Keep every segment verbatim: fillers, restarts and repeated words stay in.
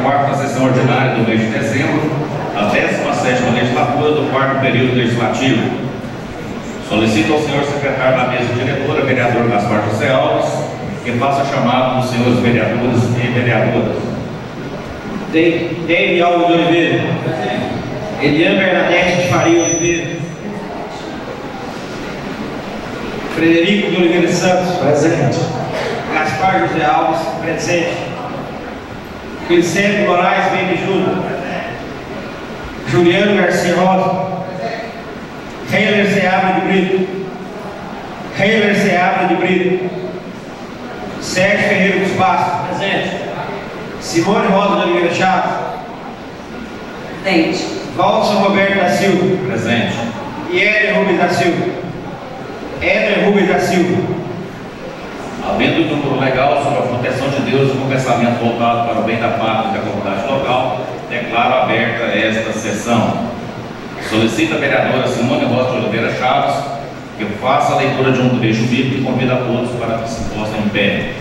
quarta sessão ordinária do mês de dezembro, a décima sétima legislatura do quarto período legislativo. Solicito ao senhor secretário da mesa diretora, vereador Gaspar José Alves, que faça chamado dos senhores vereadores e vereadoras. David Alves de Oliveira. Eliane Bernadette de Faria Oliveira. Frederico de Oliveira Santos. Presente. Gaspar José Alves. Presente. Vicente Moraes Mendes Júnior. Juliano Garcia Rosa. Heiler Seabra de Brito. Heiler Seabra de Brito. Sérgio Ferreira dos Passos. Presente. Simone Rosa de Oliveira Chaves. Presente. Valson Roberto da Silva. Presente. E Éder Rubens da Silva. Éder Rubens da Silva. Havendo número legal sobre a proteção de Deus e com pensamento voltado para o bem da pátria e da comunidade local, declaro aberta esta sessão. Solicito a vereadora Simone Rosa de Oliveira Chaves que faça a leitura de um trecho bíblico e convida a todos para que se postem em pé.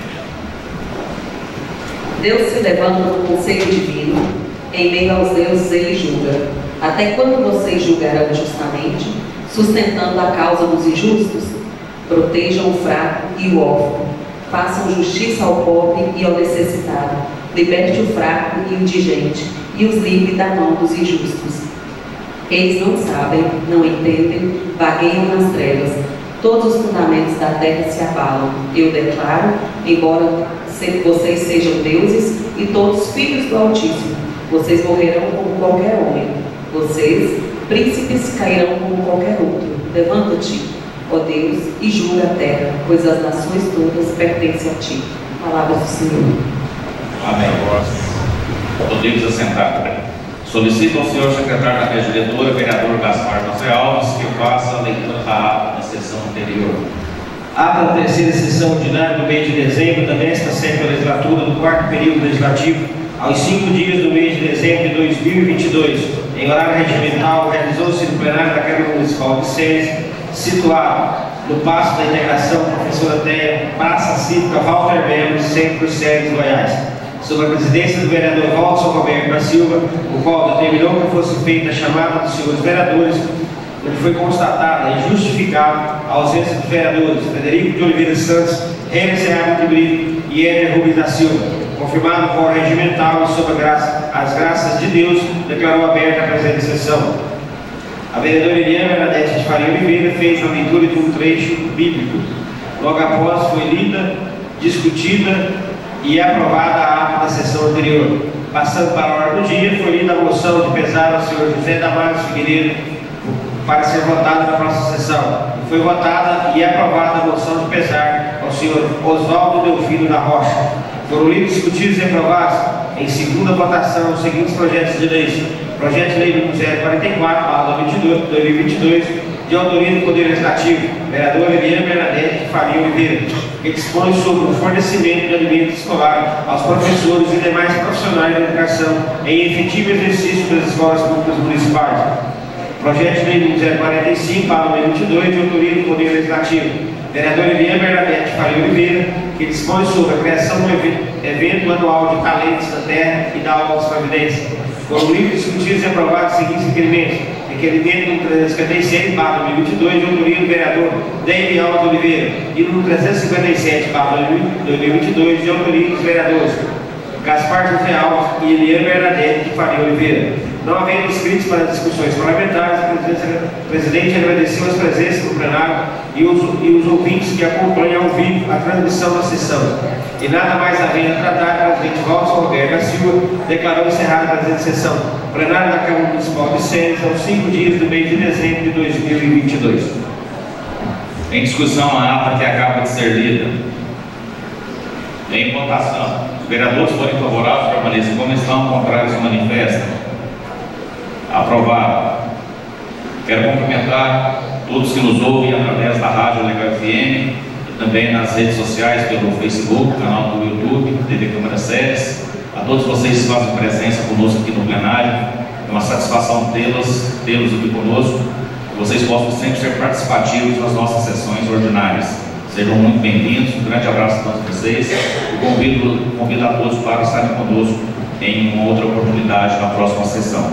Deus se levanta no conselho divino, em meio aos deuses ele julga. Até quando vocês julgarão justamente, sustentando a causa dos injustos? Protejam o fraco e o órfão, façam justiça ao pobre e ao necessitado, liberte o fraco e o indigente, e os livre da mão dos injustos. Eles não sabem, não entendem, vagueiam nas trevas, todos os fundamentos da terra se abalam. Eu declaro, embora vocês sejam deuses e todos filhos do Altíssimo, vocês morrerão como qualquer homem. Vocês, príncipes, cairão como qualquer outro. Levanta-te, ó Deus, e julga a terra, pois as nações todas pertencem a ti. Palavras do Senhor. Amém. Podemos assentar. Solicito ao senhor secretário da mesa diretora, vereador Gaspar José Alves, que faça a leitura da ata da sessão anterior. Ata da terceira sessão ordinária do mês de dezembro da décima sétima legislatura do quarto período legislativo, aos cinco dias do mês de dezembro de dois mil e vinte e dois, em horário regimental, realizou-se no plenário da Câmara Municipal de Séries, situado no Paço da Integração Professora Teia, Praça Cívica Walter Melo, Centro Séries, Goiás, sob a presidência do vereador Valson Roberto da Silva, o qual determinou que fosse feita a chamada dos senhores vereadores, onde foi constatada e justificada a ausência dos vereadores Frederico de Oliveira Santos, René Seabra de Brito e Éder Rubens da Silva. Confirmado o fórum regimental e sob a graça, as graças de Deus, declarou aberta a presente sessão. A vereadora Eliane Bernadette de Faria Oliveira fez a leitura de um trecho bíblico. Logo após foi lida, discutida e aprovada a ata da sessão anterior. Passando para a ordem do dia, foi lida a moção de pesar ao senhor José Damares Figueiredo para ser votada na próxima sessão. E foi votada e aprovada a moção de pesar ao senhor Oswaldo Delfino da Rocha. Foram lidos, discutidos e aprovados em segunda votação os seguintes projetos de lei. Projeto de lei número zero quarenta e quatro, barra dois mil e vinte e dois, de autoria do Poder Legislativo, vereadora Eliane Bernadette de Faria Oliveira, que dispõe sobre o fornecimento de alimentos escolares aos professores e demais profissionais da educação em efetivo exercício das escolas públicas municipais. Projeto de lei número zero quarenta e cinco, barra dois mil e vinte e dois, de autoria do Poder Legislativo, vereadora Eliane Bernadette de Faria Oliveira, que dispõe sobre a criação do evento anual de talentos da terra e da alta providência. Foram livres, discutidos e aprovados os seguintes requerimentos. Requerimento número trezentos e cinquenta e seis, barra dois mil e vinte e dois, de autoria do vereador David Alves de Oliveira, e número trezentos e cinquenta e sete, barra dois mil e vinte e dois, de autoria dos vereadores Gaspar José Alves e Eliane Bernadette de Faria Oliveira. Não havendo inscritos para as discussões parlamentares, o presidente agradeceu as presenças no plenário e os, e os ouvintes que acompanham ao vivo a transmissão da sessão. E nada mais havendo a tratar, o presidente Valson Roberto da Silva declarou encerrada a presente sessão. Plenário da Câmara Municipal de Séries, aos cinco dias do mês de dezembro de dois mil e vinte e dois. Em discussão a ata que acaba de ser lida. Em votação. Os vereadores forem favoráveis, permaneçam como estão, contrários se manifestam. Aprovado. Quero cumprimentar todos que nos ouvem através da Rádio Legal F M e também nas redes sociais, pelo Facebook, canal do YouTube, T V Câmara Séries. A todos vocês que fazem presença conosco aqui no plenário. É uma satisfação tê-los, tê-los aqui conosco. Que vocês possam sempre ser participativos nas nossas sessões ordinárias. Sejam muito bem-vindos. Um grande abraço a todos vocês. E convido, convido a todos para estarem conosco em uma outra oportunidade na próxima sessão.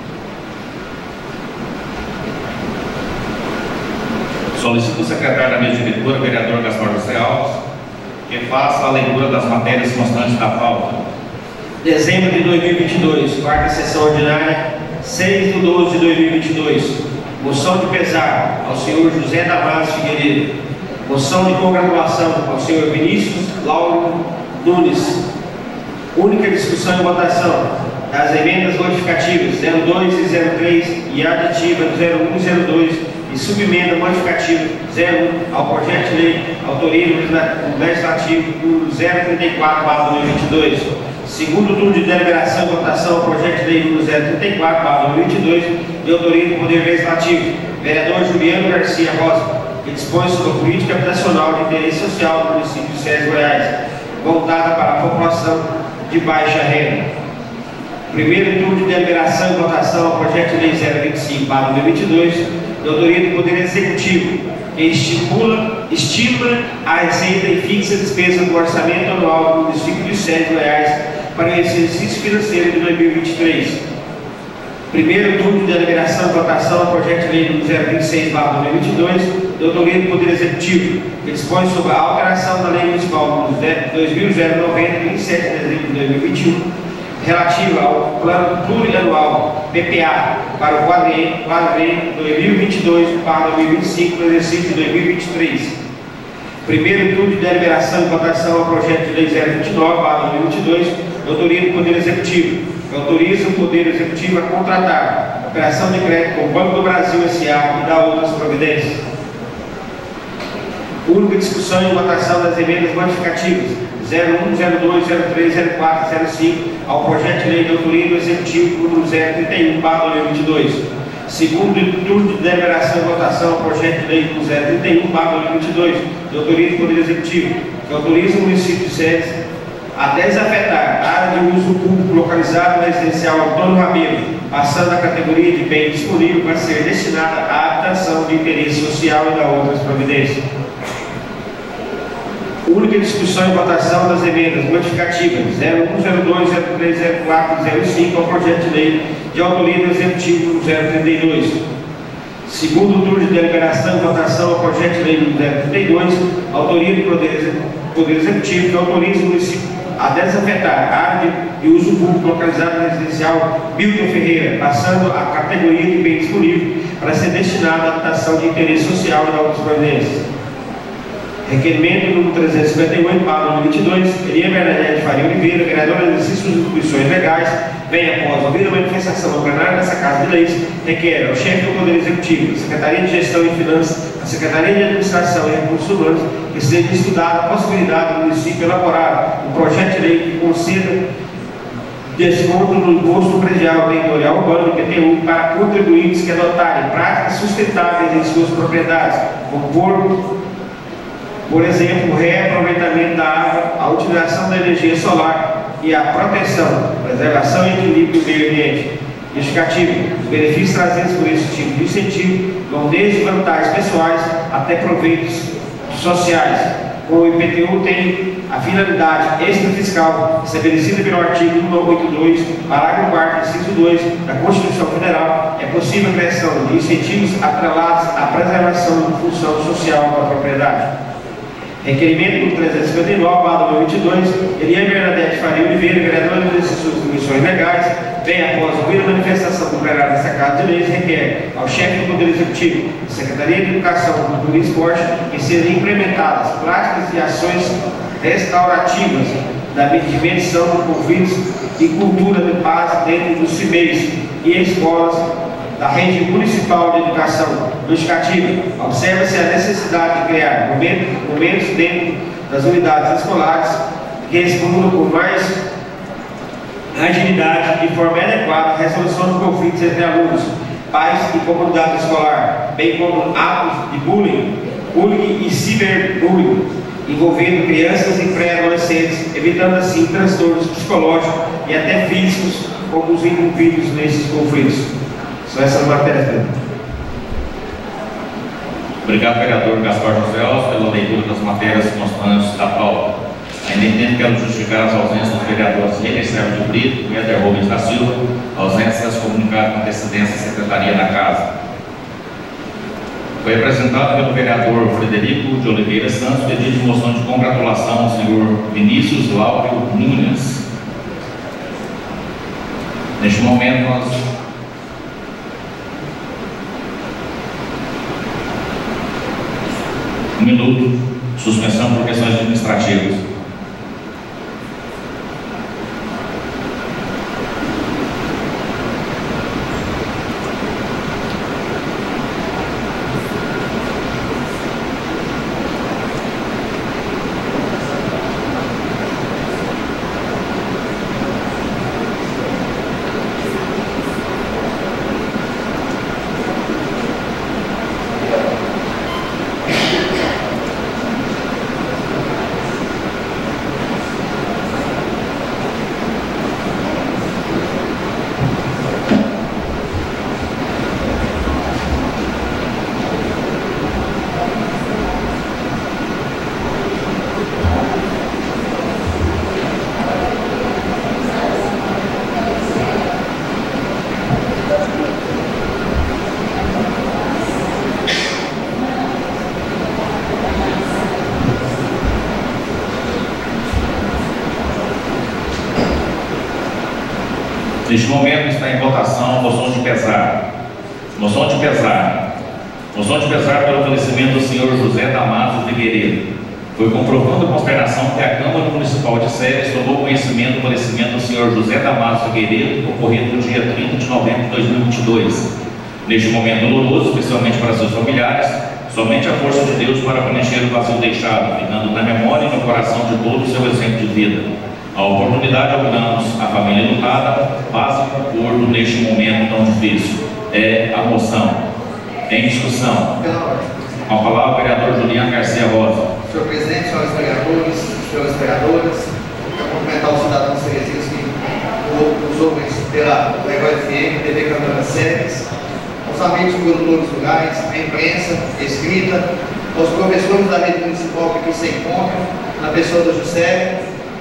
Solicito o secretário da mesa de leitura, vereador Gaspar José Alves, que faça a leitura das matérias constantes da pauta. Dezembro de dois mil e vinte e dois, quarta sessão ordinária, seis de doze de dois mil e vinte e dois. Moção de pesar ao senhor José Damasio Figueiredo. Moção de congratulação ao senhor Vinícius Lauro Nunes. Única discussão e votação das emendas modificativas zero dois e zero três e aditiva zero um e zero dois e subemenda modificativa zero um ao projeto de lei autoria do legislativo número zero trinta e quatro barra dois mil e vinte e dois. Segundo turno de deliberação e votação ao projeto de lei número zero trinta e quatro barra dois mil e vinte e dois de autoria do Poder Legislativo, vereador Juliano Garcia Rosa, que dispõe sobre a política habitacional de interesse social do município de Sérgio Goiás, voltada para a população de baixa renda. Primeiro turno de deliberação e votação ao projeto de lei zero vinte e cinco barra dois mil e vinte e dois, de autoria do Poder Executivo, que estipula, estima a receita e fixa a despesa do orçamento anual do município de Sérgio Goiás para o exercício financeiro de dois mil e vinte e três. Primeiro turno de deliberação e votação ao projeto de lei zero vinte e seis barra dois mil e vinte e dois, de autoria do Poder Executivo, que dispõe sobre a alteração da Lei Municipal dois mil noventa, de vinte e sete de dezembro de dois mil e vinte e um, relativa ao Plano Plurianual P P A para o quadriênio dois mil e vinte e dois para dois mil e vinte e cinco, no exercício de dois mil e vinte e três. Primeiro turno de deliberação e votação ao projeto de lei zero vinte e nove barra dois mil e vinte e dois, de autoria do Poder Executivo, que autoriza o Poder Executivo a contratar operação de crédito com o Banco do Brasil S A e dar outras providências. Única discussão e votação das emendas modificativas zero um, zero dois, zero três, zero quatro, zero cinco ao projeto de lei de autoria do Executivo número zero trinta e um barra dois mil e vinte e dois. Segundo turno de deliberação e votação ao projeto de lei zero trinta e um barra dois mil e vinte e dois, de autoria do Poder Executivo, que autoriza o município de Sérgio a desafetar a área de uso público localizada no residencial Antônio Ramiro, passando a categoria de bem disponível para ser destinada à habitação de interesse social e da outras providências. Única discussão e votação das emendas modificativas zero um, zero dois, zero três, zero quatro, zero cinco ao projeto de lei de autoria do Executivo zero trinta e dois. Segundo turno de deliberação e votação ao projeto de lei zero trinta e dois, autoria do Poder, Poder Executivo, que autoriza o município a desafetar a área de uso público localizada no residencial Milton Ferreira, passando a categoria de bem disponível para ser destinada à habitação de interesse social e a outras providências. Requerimento número trezentos e cinquenta e oito barra dois mil e vinte e dois, Elia Bernadette Faria Oliveira, vereadora do exercício das atribuições legais, vem após ouvir a manifestação no plenário dessa Casa de Leis, requer ao chefe do Poder Executivo, a Secretaria de Gestão e Finanças, a Secretaria de Administração e Recursos Humanos, que seja estudada a possibilidade do município elaborar um projeto de lei que conceda desconto no imposto predial territorial urbano do I P T U para contribuintes que adotarem práticas sustentáveis em suas propriedades, como por Por exemplo, o reaproveitamento da água, a utilização da energia solar e a proteção, preservação e equilíbrio do meio ambiente. Justificativo: os benefícios trazidos por esse tipo de incentivo vão desde vantagens pessoais até proveitos sociais. O I P T U tem a finalidade extrafiscal estabelecida pelo artigo cento e oitenta e dois, parágrafo quarto, inciso dois da Constituição Federal. É possível a criação de incentivos atrelados à preservação da função social da propriedade. Requerimento do trezentos e cinquenta e nove barra dois mil e vinte e dois, Elia Bernadette Faria Oliveira, vereadora do exercício das atribuições legais, vem após ouvir a manifestação do plenário desta Casa de Leis, requer ao chefe do Poder Executivo, Secretaria de Educação, Cultura e Esporte, que sejam implementadas práticas e ações restaurativas da medição de conflitos e cultura de paz dentro dos C I M E Is e escolas da rede municipal de educação. Justificativa: observa-se a necessidade de criar momentos, momentos dentro das unidades escolares que respondam com mais agilidade e de forma adequada à resolução de conflitos entre alunos, pais e comunidade escolar, bem como atos de bullying, bullying e ciberbullying envolvendo crianças e pré-adolescentes, evitando assim transtornos psicológicos e até físicos como os envolvidos nesses conflitos. São essas matérias dele. Obrigado, vereador Gaspar José Alves, pela leitura das matérias constantes da pauta. Ainda entendo que ela justificar as ausências dos vereadores René Sérgio de Brito e Éder Rubens da Silva, ausências comunicadas com antecedência à Secretaria da Casa. Foi apresentado pelo vereador Frederico de Oliveira Santos pedido de moção de congratulação ao senhor Vinícius Lauro Nunes. Neste momento, nós um minuto, suspensão por questões administrativas. Neste momento está em votação a moção de pesar. Moção de pesar. Moção de pesar pelo falecimento do senhor José Damaso Figueiredo. Foi com profunda consternação que a Câmara Municipal de Séries tomou conhecimento do falecimento do senhor José Damaso Figueiredo, ocorrido no dia trinta de novembro de dois mil e vinte e dois. Neste momento doloroso, especialmente para seus familiares, somente a força de Deus para preencher o vazio deixado, ficando na memória e no coração de todo o seu exemplo de vida. A oportunidade auguramos a família lutada, paz e conforto neste momento tão difícil. É a moção. Em discussão. Com a palavra o vereador Juliano Garcia Rosa. Senhor presidente, senhores vereadores, senhoras vereadoras, quero cumprimentar os cidadãos cerezinos que nos ouvem pela Legal F M, T V Câmara Séries, aos amigos produtores rurais, à imprensa, escrita, aos professores da rede municipal que aqui se encontram, na pessoa do Juscelio.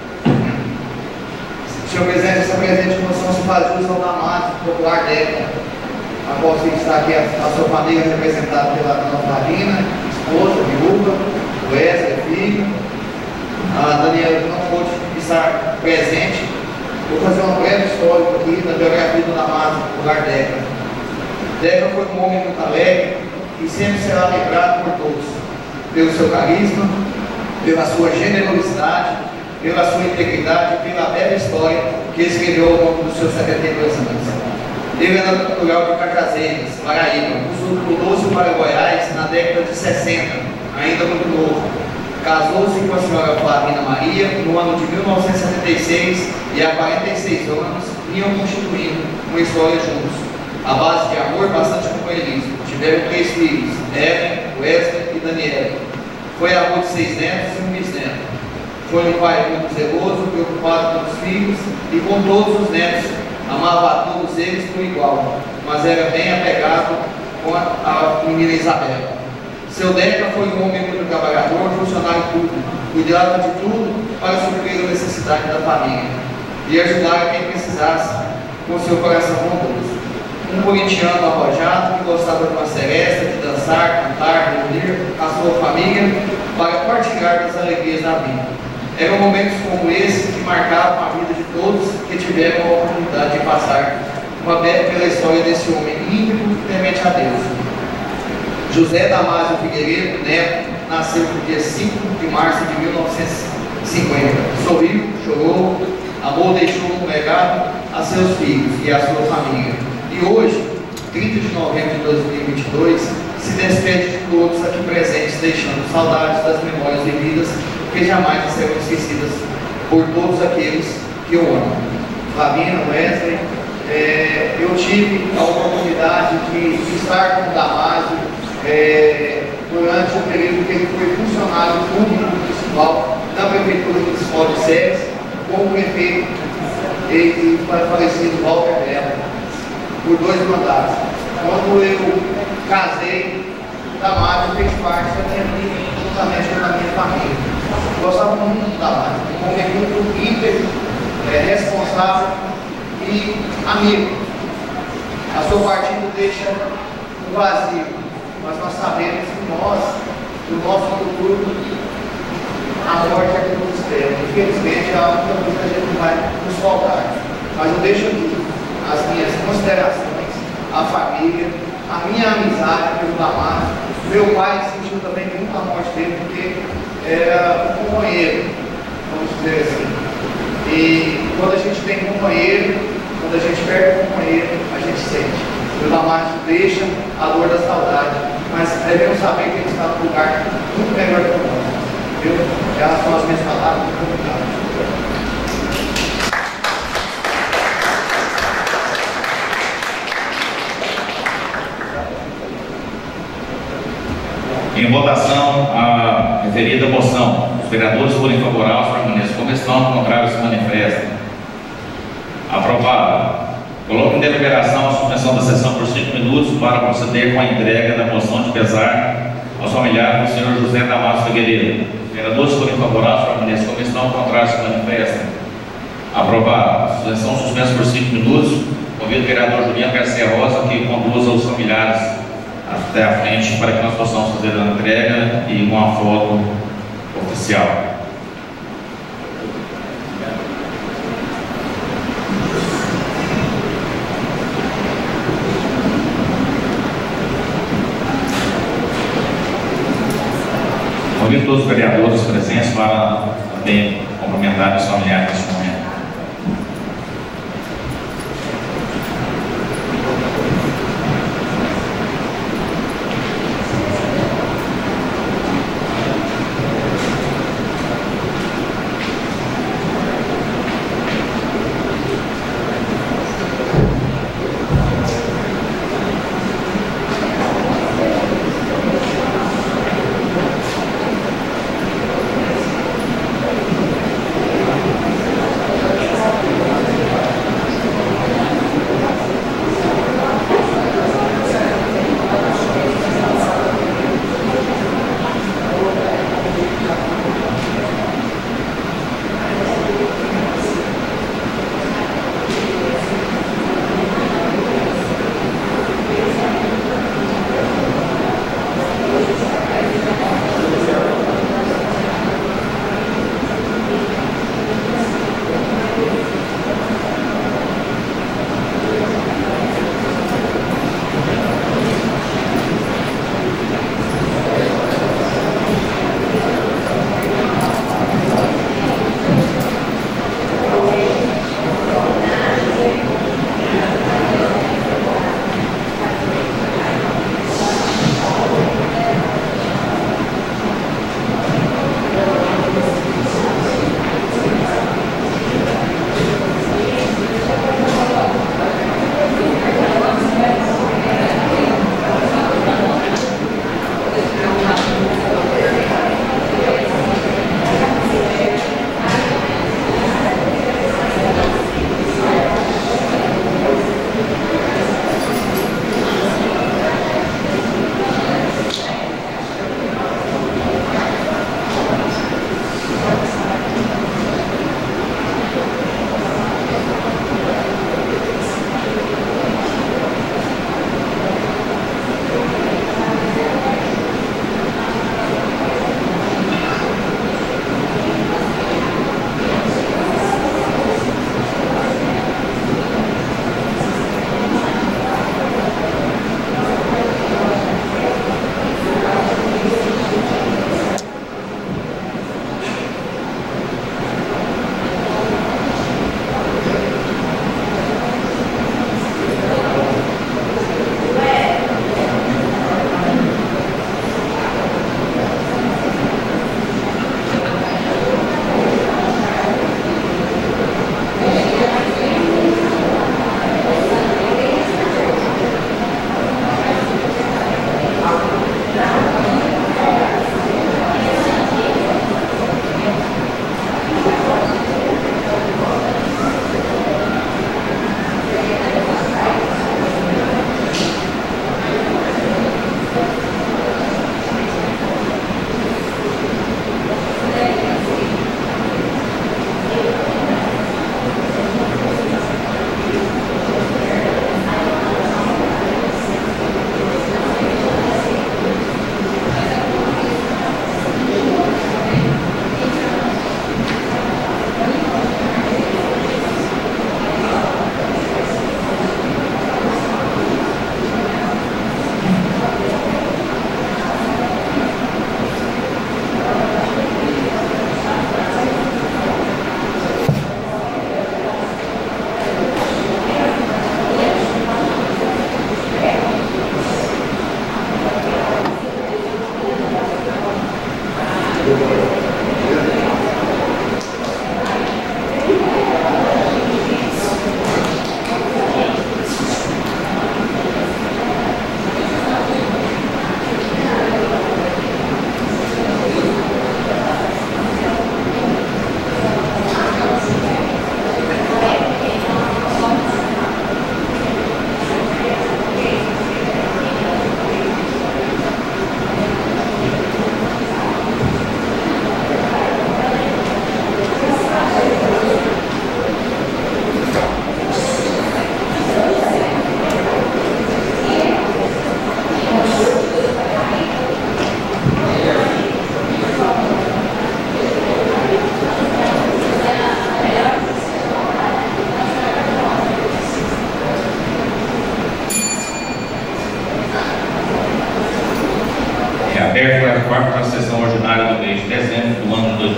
Senhor presidente, essa presente moção se faz jus ao Damaso Popular Década, a qual se está aqui a, a sua família representada pela dona Flavina, esposa, viúva, o Wesley, filho. A Daniela não pôde estar presente. Vou fazer uma breve história aqui da biografia do Damaso Popular Década. Década foi um homem muito alegre e sempre será lembrado por todos, pelo seu carisma, pela sua generosidade, pela sua integridade e pela bela história que escreveu ao longo dos seus setenta e dois anos. Ele era natural de Cajazeiras, Paraíba, mudou-se para Goiás na década de sessenta, ainda muito novo. Casou-se com a senhora Flavina Maria no ano de mil novecentos e setenta e seis e há quarenta e seis anos vinham constituindo uma história juntos. À base de amor, bastante companheirismo. Tiveram três filhos, Ellen, Wesley e Daniela. Foi avô de seis netos e um bisneto. Foi um pai muito zeloso, preocupado com os filhos e com todos os netos. Amava a todos eles por igual, mas era bem apegado com a, a menina Isabela. Seu Deca foi um homem muito trabalhador, funcionário público, cuidava de tudo para suprir a necessidade da família e ajudar quem precisasse com seu coração bondoso. Um corintiano arrojado que gostava de uma seresta, de dançar, cantar, reunir a sua família para partilhar das alegrias da vida. Eram momentos como esse que marcavam a vida de todos que tiveram a oportunidade de passar uma bela pela história desse homem íntegro e temente a Deus. José Damaso Figueiredo Neto nasceu no dia cinco de março de mil novecentos e cinquenta. Sorriu, chorou, amou, deixou um legado a seus filhos e a sua família. E hoje, trinta de novembro de dois mil e vinte e dois, se despede de todos aqui presentes, deixando saudades das memórias vividas que jamais serão esquecidas por todos aqueles que eu amo. Flavina, Wesley, é, eu tive a oportunidade de, de estar com o Damaso é, durante o período que ele foi funcionário público municipal da Prefeitura Municipal de Séries, como prefeito e, e falecido Walter Bela, por dois mandatos. Quando eu casei, o Damaso fez parte da minha vida, juntamente com a minha família. gostava muito da Márcia, como é grupo íntegro, é, responsável e amigo. A sua partida deixa um vazio, mas nós sabemos que nós, do nosso futuro, a morte é que nos espera. Infelizmente, é a única coisa que a gente não vai nos faltar. Mas eu deixo aqui as minhas considerações, a família, a minha amizade pelo Damásio. Meu pai sentiu também muito a morte dele, porque era um companheiro, vamos dizer assim. E quando a gente tem companheiro, quando a gente perde um companheiro, a gente sente. O Damásio deixa a dor da saudade, mas devemos saber que ele está num lugar muito melhor que o nosso. Viu? Essas são as minhas palavras. Muito obrigado. Em votação, a referida moção. Os vereadores forem favoráveis, permaneçam como estão, contrários se manifestam. Aprovado. Coloco em deliberação a suspensão da sessão por cinco minutos para proceder com a entrega da moção de pesar aos familiares do senhor José Damásio Figueiredo. Os vereadores forem favoráveis, permaneçam como estão, contrários se manifestam. Aprovado. Sessão suspensa por cinco minutos. Convido o vereador Juliano Garcia Rosa que conduza os familiares até a frente para que nós possamos fazer a entrega e uma foto oficial. Convido todos os vereadores presentes para também cumprimentar os familiares neste momento.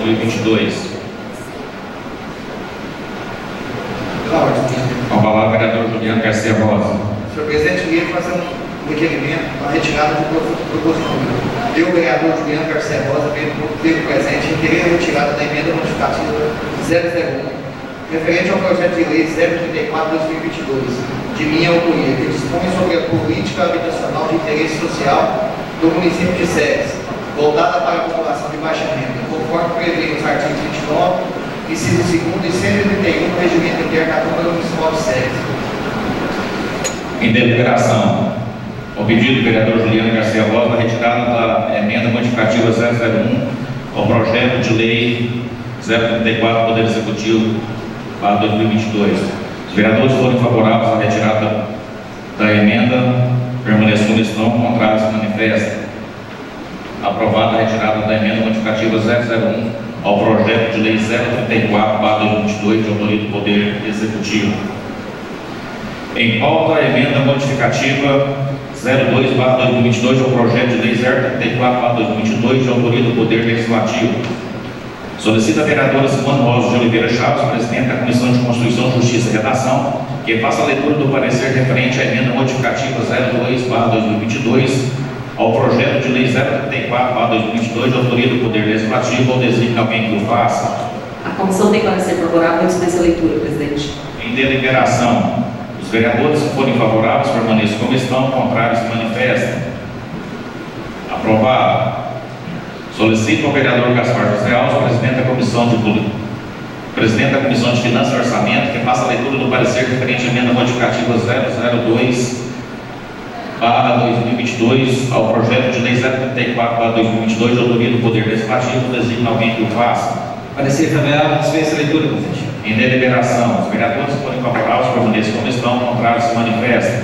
mil e vinte e dois. Com a palavra, o vereador Juliano Garcia Rosa. Senhor presidente, eu queria fazer um requerimento para a retirada de proposto número. Eu, vereador Juliano Garcia Rosa, teve presente em querer a retirada da emenda modificativa zero zero um, referente ao projeto de lei zero trinta e quatro barra dois mil e vinte e dois, de minha autoria, que dispõe sobre a política habitacional de interesse social do município de Ceres, voltada para a população de baixa renda, conforme prevê os artigos vinte e nove, inciso segundo e cento e trinta e um do Regimento Interno da Câmara Municipal de Ceres. Em deliberação, o pedido do vereador Juliano Garcia Rosa da retirada da emenda modificativa zero zero um ao projeto de lei zero trinta e quatro do Poder Executivo para dois mil e vinte e dois. Os vereadores forem favoráveis à retirada da emenda, permaneçam como estão, contrários se manifestam. Aprovada a retirada da emenda modificativa zero zero um ao projeto de lei zero trinta e quatro barra dois mil e vinte e dois, de autoria do Poder Executivo. Em pauta, a emenda modificativa zero dois barra dois mil e vinte e dois ao projeto de lei zero trinta e quatro barra dois mil e vinte e dois, de autoria do Poder Legislativo. Solicita a vereadora Simone Rosa de Oliveira Chaves, presidente da Comissão de Constituição, Justiça e Redação, que faça a leitura do parecer referente à emenda modificativa zero dois barra dois mil e vinte e dois ao projeto de lei zero trinta e quatro barra dois mil e vinte e dois, de autoria do Poder Legislativo, ou designe alguém que o faça. A comissão tem parecer favorável e dispensa a leitura, presidente. Em deliberação, os vereadores que forem favoráveis permaneçam como estão, contrários se manifestem. Aprovado. Solicito ao vereador Gaspar José Alves, presidente da Comissão de Presidente da Comissão de Finanças e Orçamento, que faça a leitura do parecer referente à emenda modificativa zero zero dois barra dois mil e vinte e dois ao projeto de lei zero trinta e quatro barra dois mil e vinte e dois, de autoria do Poder Legislativo, designa alguém que o faça. Parecer favorável, dispensa a leitura, presidente. Em deliberação, os vereadores que forem favoráveis permaneçam como estão, contrários se manifestem.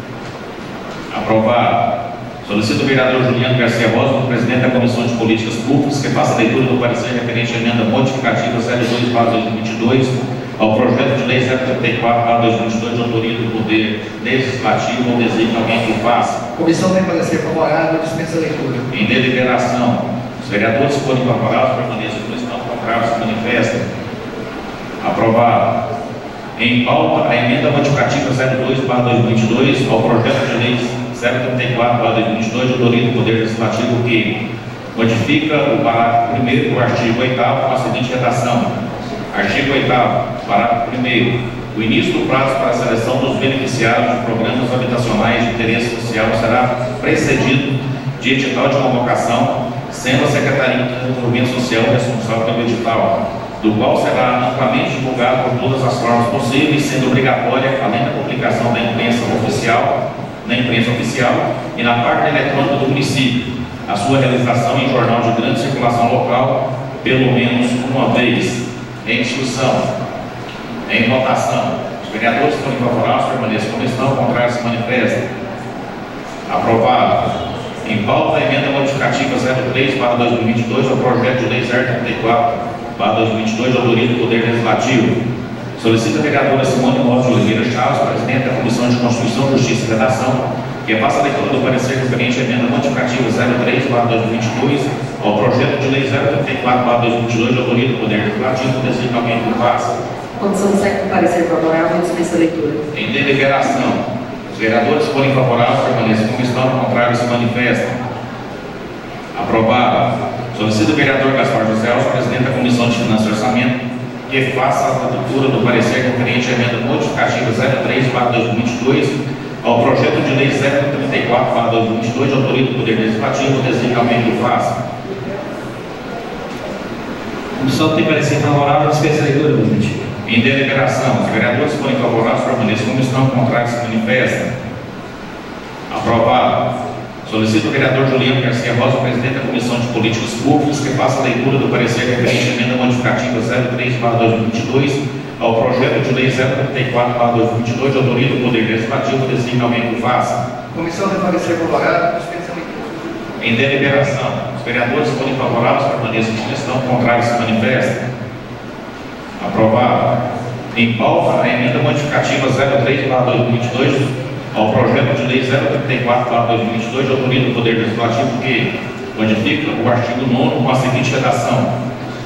Aprovado. Solicito o vereador Juliano Garcia Rosa, presidente da Comissão de Políticas Públicas, que faça a leitura do parecer referente à emenda modificativa zero dois barra dois mil e vinte e dois ao projeto de lei zero trinta e quatro barra dois mil e vinte e dois, de autoria do Poder Legislativo, ou designa alguém que o faça. A comissão tem parecer favorável, dispensa a leitura. Em deliberação, os vereadores que forem favoráveis permaneçam como estão, contrários se manifestem. Aprovado. Em pauta, a emenda modificativa zero dois barra dois mil e vinte e dois ao projeto de lei zero trinta e quatro barra dois mil e vinte e dois, de autoria do Poder Legislativo, que modifica o parágrafo primeiro do artigo oitavo com a seguinte redação. Artigo oitavo, parágrafo primeiro. O início do prazo para a seleção dos beneficiários de programas habitacionais de interesse social será precedido de edital de convocação, sendo a Secretaria de Desenvolvimento Social responsável pelo edital, do qual será amplamente divulgado por todas as formas possíveis, sendo obrigatória, além da publicação da imprensa oficial, na imprensa oficial e na parte eletrônica do município, a sua realização em jornal de grande circulação local, pelo menos uma vez. Em discussão, em votação, os vereadores que forem favoráveis permaneçam como estão, contrários se manifestem. Aprovado. Em pauta, a emenda modificativa zero três barra dois mil e vinte e dois ao projeto de lei zero trinta e quatro barra dois mil e vinte e dois, de autoria do Poder Legislativo. Solicita a vereadora Simone Rosa de Oliveira Chaves, presidente da Comissão de Constituição, Justiça e Redação, que faça a leitura do parecer referente à emenda modificativa zero três barra dois mil e vinte e dois ao projeto de lei zero trinta e quatro barra dois mil e vinte e dois, de autoria do Poder Legislativo, designa alguém que o faça. A comissão segue com parecer favorável e dispensa a leitura. Em deliberação, os vereadores que forem favoráveis permaneçam como estão, contrários se manifestam. Aprovado. Solicito o vereador Gaspar José Alves, presidente da Comissão de Finanças e Orçamento, que faça a leitura do parecer referente à emenda modificativa zero três barra dois mil e vinte e dois ao projeto de lei zero trinta e quatro barra dois mil e vinte e dois, de autoria do Poder Legislativo, designa alguém que o faça. A comissão tem parecer favorável, dispensa a leitura, presidente. Em deliberação, os vereadores que forem favoráveis permaneçam como estão, contrários se manifestam. Aprovado. Solicito o vereador Juliano Garcia Rosa, presidente da Comissão de Políticas Públicas, que faça a leitura do parecer referente à emenda modificativa zero três barra dois mil e vinte e dois ao projeto de lei zero trinta e quatro barra dois mil e vinte e dois, de autoria do Poder Legislativo, designa alguém que o faça. A comissão tem parecer favorável, dispensa a leitura. Em deliberação, os vereadores que forem favoráveis permaneçam como estão, contrários se manifestem. Aprovado. Em pauta, a emenda modificativa zero três barra dois mil e vinte e dois ao projeto de lei zero trinta e quatro barra dois mil e vinte e dois, de autoria do Poder Legislativo, que modifica o artigo nono com a seguinte redação.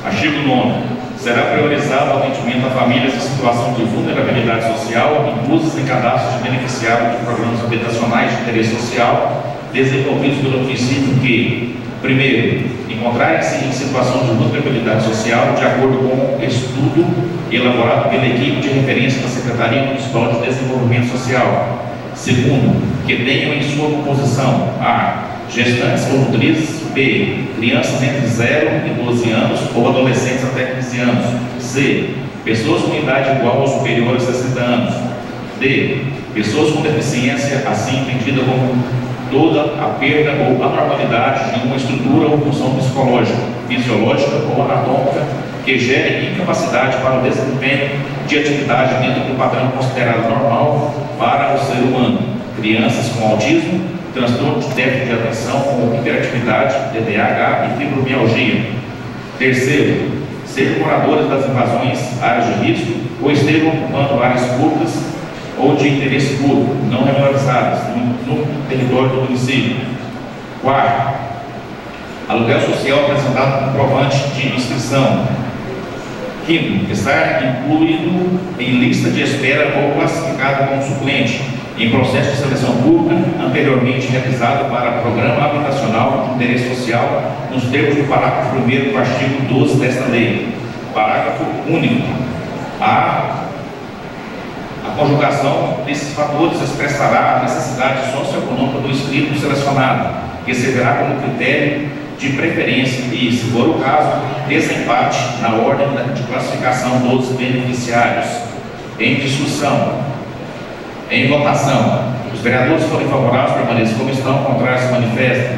Artigo nono. Será priorizado o atendimento a famílias em situação de vulnerabilidade social, inclusas em cadastros de beneficiários de programas habitacionais de interesse social, desenvolvidos pelo município que, primeiro, encontrarem-se em situação de vulnerabilidade social, de acordo com o estudo elaborado pela equipe de referência da Secretaria Municipal de Desenvolvimento Social. Segundo, que tenham em sua composição a gestantes ou nutrizes, B, crianças entre zero e doze anos ou adolescentes até quinze anos, C, pessoas com idade igual ou superior a sessenta anos, D, pessoas com deficiência, assim entendida como toda a perda ou anormalidade de uma estrutura ou função psicológica, fisiológica ou anatômica que gere incapacidade para o desempenho de atividade dentro do padrão considerado normal para o ser humano, crianças com autismo, transtorno de déficit de atenção com hiperatividade, T D A H e fibromialgia. Terceiro, ser moradores das invasões, áreas de risco, ou estejam ocupando áreas públicas ou de interesse público, não regularizadas, no, no território do município. Quarto, aluguel social apresentado com comprovante de inscrição. Quinto, estar incluído em lista de espera ou classificado como suplente em processo de seleção pública anteriormente realizado para programa habitacional de interesse social nos termos do parágrafo primeiro do artigo doze desta lei. Parágrafo único. A, a conjugação desses fatores expressará a necessidade socioeconômica do inscrito selecionado, que servirá como critério de preferência e, se for o caso, desempate na ordem de classificação dos beneficiários. Em discussão. Em votação, os vereadores que forem favoráveis permaneçam como estão, contrários se manifestem.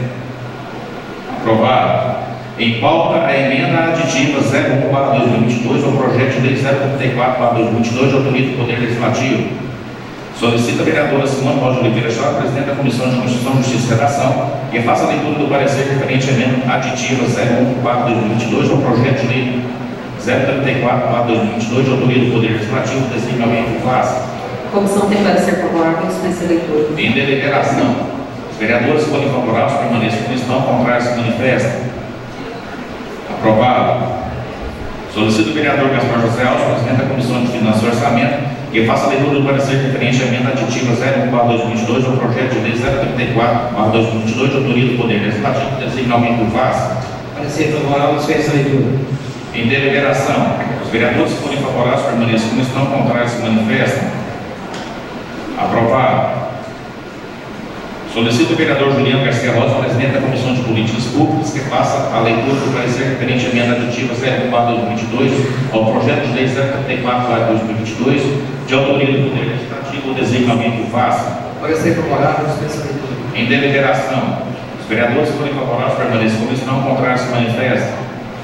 Aprovado. Em pauta, a emenda aditiva zero um barra dois mil e vinte e dois ao projeto de lei zero trinta e quatro barra dois mil e vinte e dois de autoria do Poder Legislativo. Solicita a vereadora Simone Rosa Oliveira Chaves, presidente da Comissão de Constituição, Justiça e Redação, que faça a leitura do parecer referente à emenda aditiva zero um barra dois mil e vinte e dois ao projeto de lei zero trinta e quatro barra dois mil e vinte e dois de autoria do Poder Legislativo, designa alguém que faça. A comissão tem parecer favorável, dispensa a leitura. Em deliberação, os vereadores que forem favoráveis permaneçam como estão, contrários se manifestem. Aprovado. Solicito o vereador Gaspar José Alves, presidente da Comissão de Finanças e Orçamento, que faça a leitura do parecer referente à emenda aditiva zero um barra dois mil e vinte e dois ao projeto de lei zero trinta e quatro barra dois mil e vinte e dois de autoria do Poder Legislativo, designa alguém que o faça. Parecer favorável, dispensa a leitura. Em deliberação, os vereadores que forem favoráveis permaneçam como estão, contrários se manifestam. Aprovado. Solicito o vereador Juliano Garcia Rosa, presidente da Comissão de Políticas Públicas, que faça a leitura do parecer referente à emenda aditiva zero um barra dois mil e vinte e dois ao projeto de lei zero trinta e quatro barra dois mil e vinte e dois, de autoria do Poder Legislativo, o desenho alguém que o faça. Parecer favorável, dispensa a leitura. Em deliberação, os vereadores que forem favoráveis permaneçam como estão, contrários se manifestam.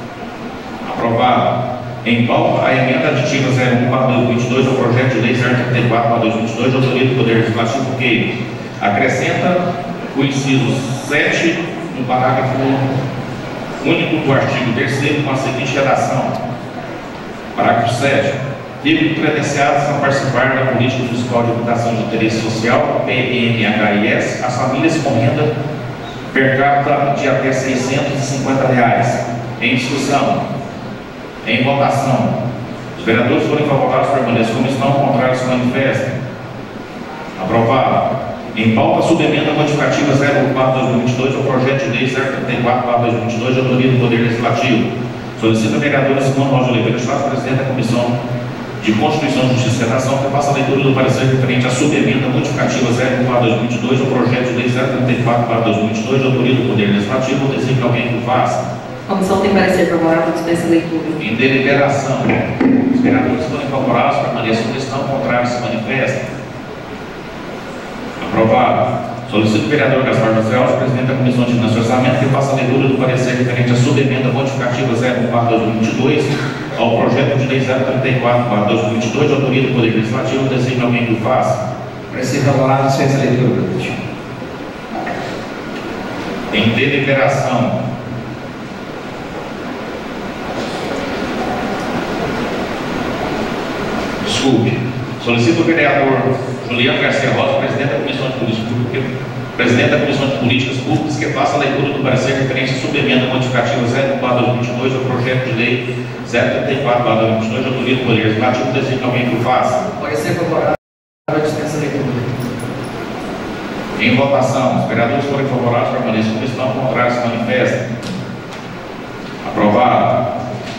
Aprovado. Em pauta, a emenda aditiva zero um barra dois mil e vinte e dois ao projeto de lei zero trinta e quatro barra dois mil e vinte e dois, de autoria do Poder Legislativo, que acrescenta o inciso sete no parágrafo único do artigo terceiro com a seguinte redação. Parágrafo sete. Ficam credenciados a participar da Política Municipal de Habitação de Interesse Social, P M H I S, as famílias com renda per capita de até seiscentos e cinquenta reais. Em discussão. Em votação, os vereadores forem favoráveis permaneçam como estão, contrários se manifestem. Aprovado. Em pauta, subemenda modificativa zero um barra dois mil e vinte e dois ao projeto de lei zero trinta e quatro barra dois mil e vinte e dois de autoria do Poder Legislativo. Solicita a vereadora Simone Rosa Oliveira Chaves, presidente da Comissão de Constituição, Justiça e Redação, que faça a leitura do parecer referente à subemenda modificativa zero um barra dois mil e vinte e dois ao projeto de lei zero trinta e quatro barra dois mil e vinte e dois de autoria do Poder Legislativo, o desenho que alguém que o faça. A comissão tem parecer favorável, dispensa a leitura. Em deliberação, os vereadores que forem favoráveis permaneçam como estão, contrários se manifestem. Aprovado. Solicito o vereador Gaspar José Alves, presidente da Comissão de Finanças e Orçamento, que faça a leitura do parecer referente à subemenda modificativa zero um barra dois mil e vinte e dois ao projeto de lei zero trinta e quatro barra dois mil e vinte e dois de autoria do Poder Legislativo, designa alguém que o faça. Parecer favorável, dispensa a leitura, presidente. Em deliberação, Desculpe. Solicito o vereador Juliano Garcia Rosa, presidente da Comissão de Política Pública, Presidente da Comissão de Políticas Públicas, que faça a leitura do parecer referente à subemenda modificativa zero quatro dois mil e vinte e dois ao projeto de lei zero trinta e quatro barra dois mil e vinte e dois, de autoria do Poder Legislativo. Desejo alguém que o faça. Parecer favorável à dispensa leitura. Em votação, os vereadores forem favoráveis, permaneçam como estão, contrários se manifestem. Aprovado.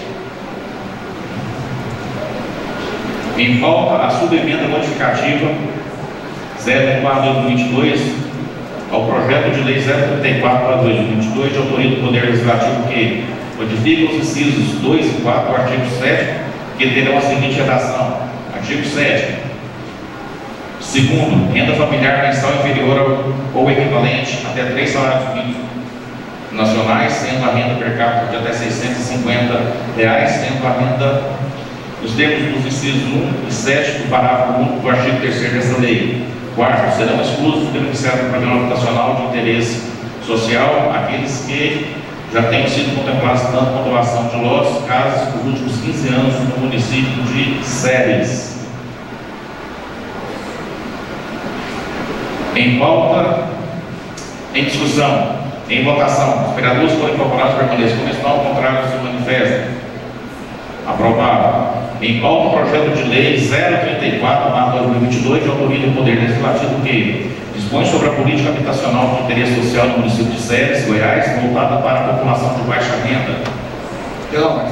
Em pauta, a subemenda modificativa zero quatro dois mil e vinte e dois ao projeto de lei zero trinta e quatro barra dois mil e vinte e dois, de autoria do Poder Legislativo, que modifica os incisos dois e quatro do artigo sétimo, que terão a seguinte redação. Artigo sétimo. Segundo, renda familiar mensal inferior ao, ou equivalente até três salários mínimos nacionais, sendo a renda per capita de até seiscentos e cinquenta reais, sendo a renda nos termos dos incisos um e sete do parágrafo único do artigo terceiro desta lei. Quarto, serão exclusos do beneficiário do Programa Habitacional de Interesse Social aqueles que já tenham sido contemplados tanto com doação de lotes, casas por últimos quinze anos no município de Séries. Em pauta, em discussão, em votação, os vereadores forem favoráveis, permaneçam como estão, ao contrário se manifestem. Aprovado. Em pauta, o projeto de lei zero trinta e quatro barra dois mil e vinte e dois, de autoria do Poder Legislativo, que dispõe sobre a política habitacional de interesse social no município de Séries, Goiás, voltada para a população de baixa renda. Então,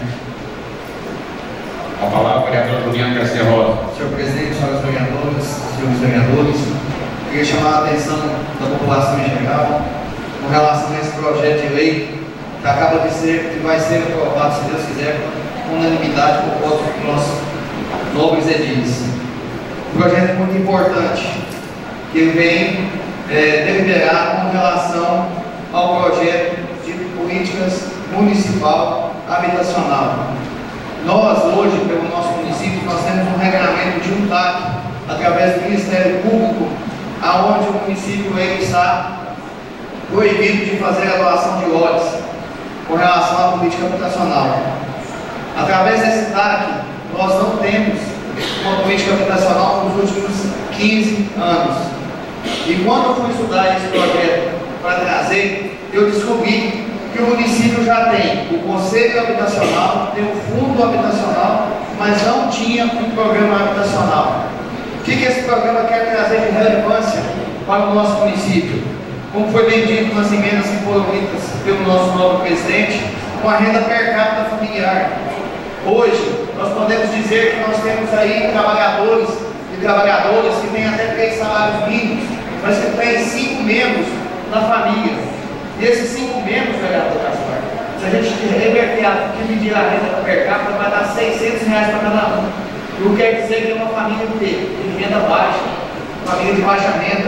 Com a palavra, o vereador Juliano Garcia Rosa. senhor presidente, senhoras vereadoras, senhores vereadores, queria chamar a atenção da população em geral com relação a esse projeto de lei que acaba de ser, que vai ser aprovado, se Deus quiser, com unanimidade por voto dos nossos nobres edis. Um projeto muito importante, que vem é, deliberar com relação ao projeto de políticas municipal habitacional. Nós, hoje, pelo nosso município, nós temos um regulamento de um T A C, através do Ministério Público, aonde o município ele está proibido de fazer a doação de lotes com relação à política habitacional. Através desse T A C, nós não temos uma política habitacional nos últimos quinze anos. E quando eu fui estudar esse projeto para trazer, eu descobri que o município já tem o Conselho Habitacional, tem o Fundo Habitacional, mas não tinha um programa habitacional. O que, que esse programa quer trazer de relevância para o nosso município? Como foi bem dito nas emendas que foram ditas pelo nosso novo presidente, com a renda per capita familiar. Hoje, nós podemos dizer que nós temos aí trabalhadores e trabalhadoras que têm até três salários mínimos, mas que têm cinco membros na família. E esses cinco membros, vereador Gaspar, se a gente reverter, dividir a renda per capita, vai dar seiscentos reais para cada um. O que quer dizer que é uma família de renda baixa, família de baixa renda.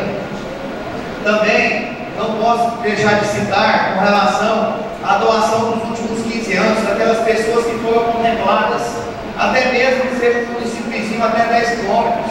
Também não posso deixar de citar com relação à doação dos últimos quinze anos, daquelas pessoas que foram contempladas, até mesmo que seja um município vizinho até dez quilômetros.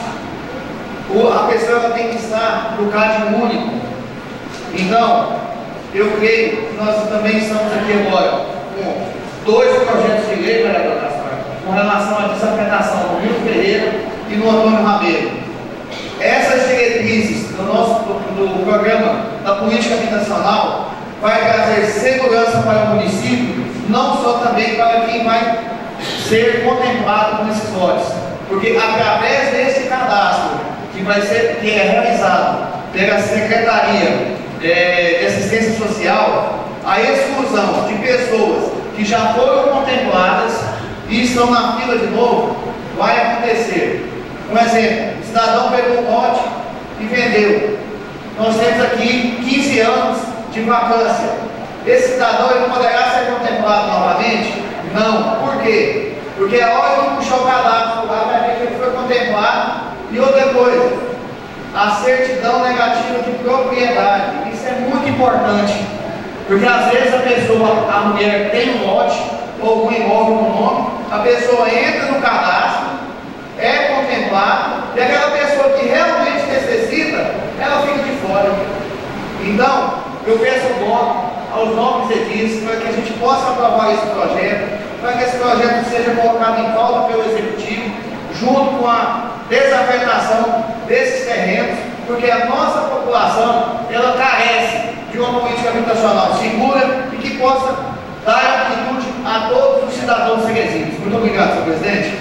A pessoa ela tem que estar no cadastro único. Então, eu creio que nós também estamos aqui agora com dois projetos de lei, vereador Gaspar, com relação à desafetação do Milton Ferreira e do Antônio Rabeiro. Essas diretrizes do nosso do, do programa da política habitacional vai trazer segurança para o município, não só também para quem vai ser contemplado com esses lotes, porque através desse cadastro que vai ser que é realizado pela Secretaria é, de Assistência Social, a exclusão de pessoas que já foram contempladas e estão na fila de novo vai acontecer. Um exemplo, o cidadão pegou um lote e vendeu. Nós temos aqui quinze anos de vacância. Esse cidadão ele poderá ser contemplado novamente? Não. Por quê? Porque a hora que puxar o cadastro lá vai ver que ele foi contemplado. E outra coisa, a certidão negativa de propriedade. Isso é muito importante. Porque às vezes a pessoa, a mulher tem um lote ou algum imóvel no nome, a pessoa entra no cadastro, é contemplado, e aquela pessoa que realmente necessita, ela fica de fora. Então, eu peço o voto aos nobres edis para que a gente possa aprovar esse projeto, para que esse projeto seja colocado em pauta pelo Executivo, junto com a desafetação desses terrenos, porque a nossa população, ela carece de uma política habitacional segura e que possa dar amplitude a todos os cidadãos freguesinos. Muito obrigado, senhor presidente.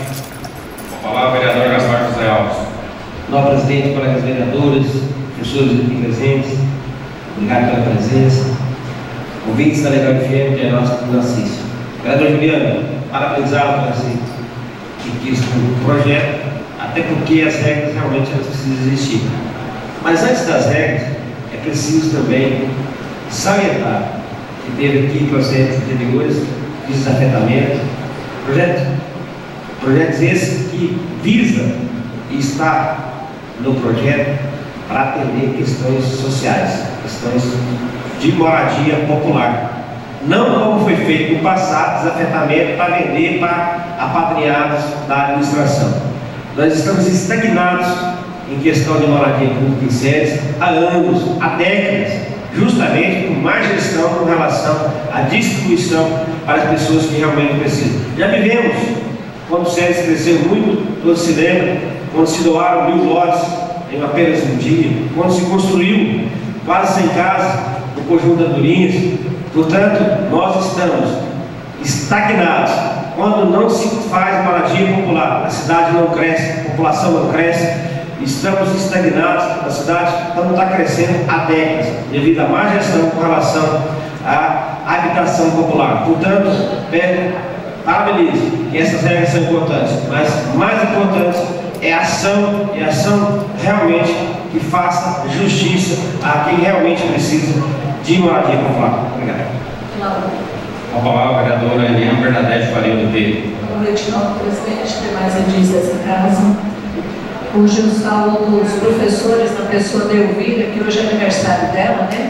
Vou falar o vereador Gaspar José Alves. Nobre presidente, colegas vereadores, professores aqui presentes, obrigado pela presença. Ouvintes da Legal F M, que é nosso que nos assiste. Vereador Juliano, parabenizá-lo por esse riquíssimo projeto, até porque as regras realmente elas precisam existir. Mas antes das regras, é preciso também salientar que teve aqui processos anteriores de desafetamento, projetos, projetos esses que visam e está no projeto para atender questões sociais, questões de moradia popular. Não como foi feito no passado, desafetamento para vender para apadrinhados da administração. Nós estamos estagnados em questão de moradia pública em séries há anos, há décadas, justamente com má gestão com relação à distribuição para as pessoas que realmente precisam. Já vivemos, quando o séries cresceu muito, todos se lembram, quando se doaram mil lotes em apenas um dia, quando se construiu quase sem casa no conjunto de Andorinhas. Portanto, nós estamos estagnados. Quando não se faz moradia popular, a cidade não cresce, a população não cresce, estamos estagnados, a cidade não está crescendo há décadas, devido à má gestão com relação à habitação popular. Portanto, pego, parabenizo, que essas regras são importantes, mas mais importante é a ação, e ação realmente que faça justiça a quem realmente precisa de moradia popular. Obrigado. Com a palavra a vereadora Eliane Bernadette Faria do P. Boa noite, novo presidente, demais edis dessa casa. Hoje eu saúdo os professores na pessoa da Elvira, que hoje é aniversário dela, né?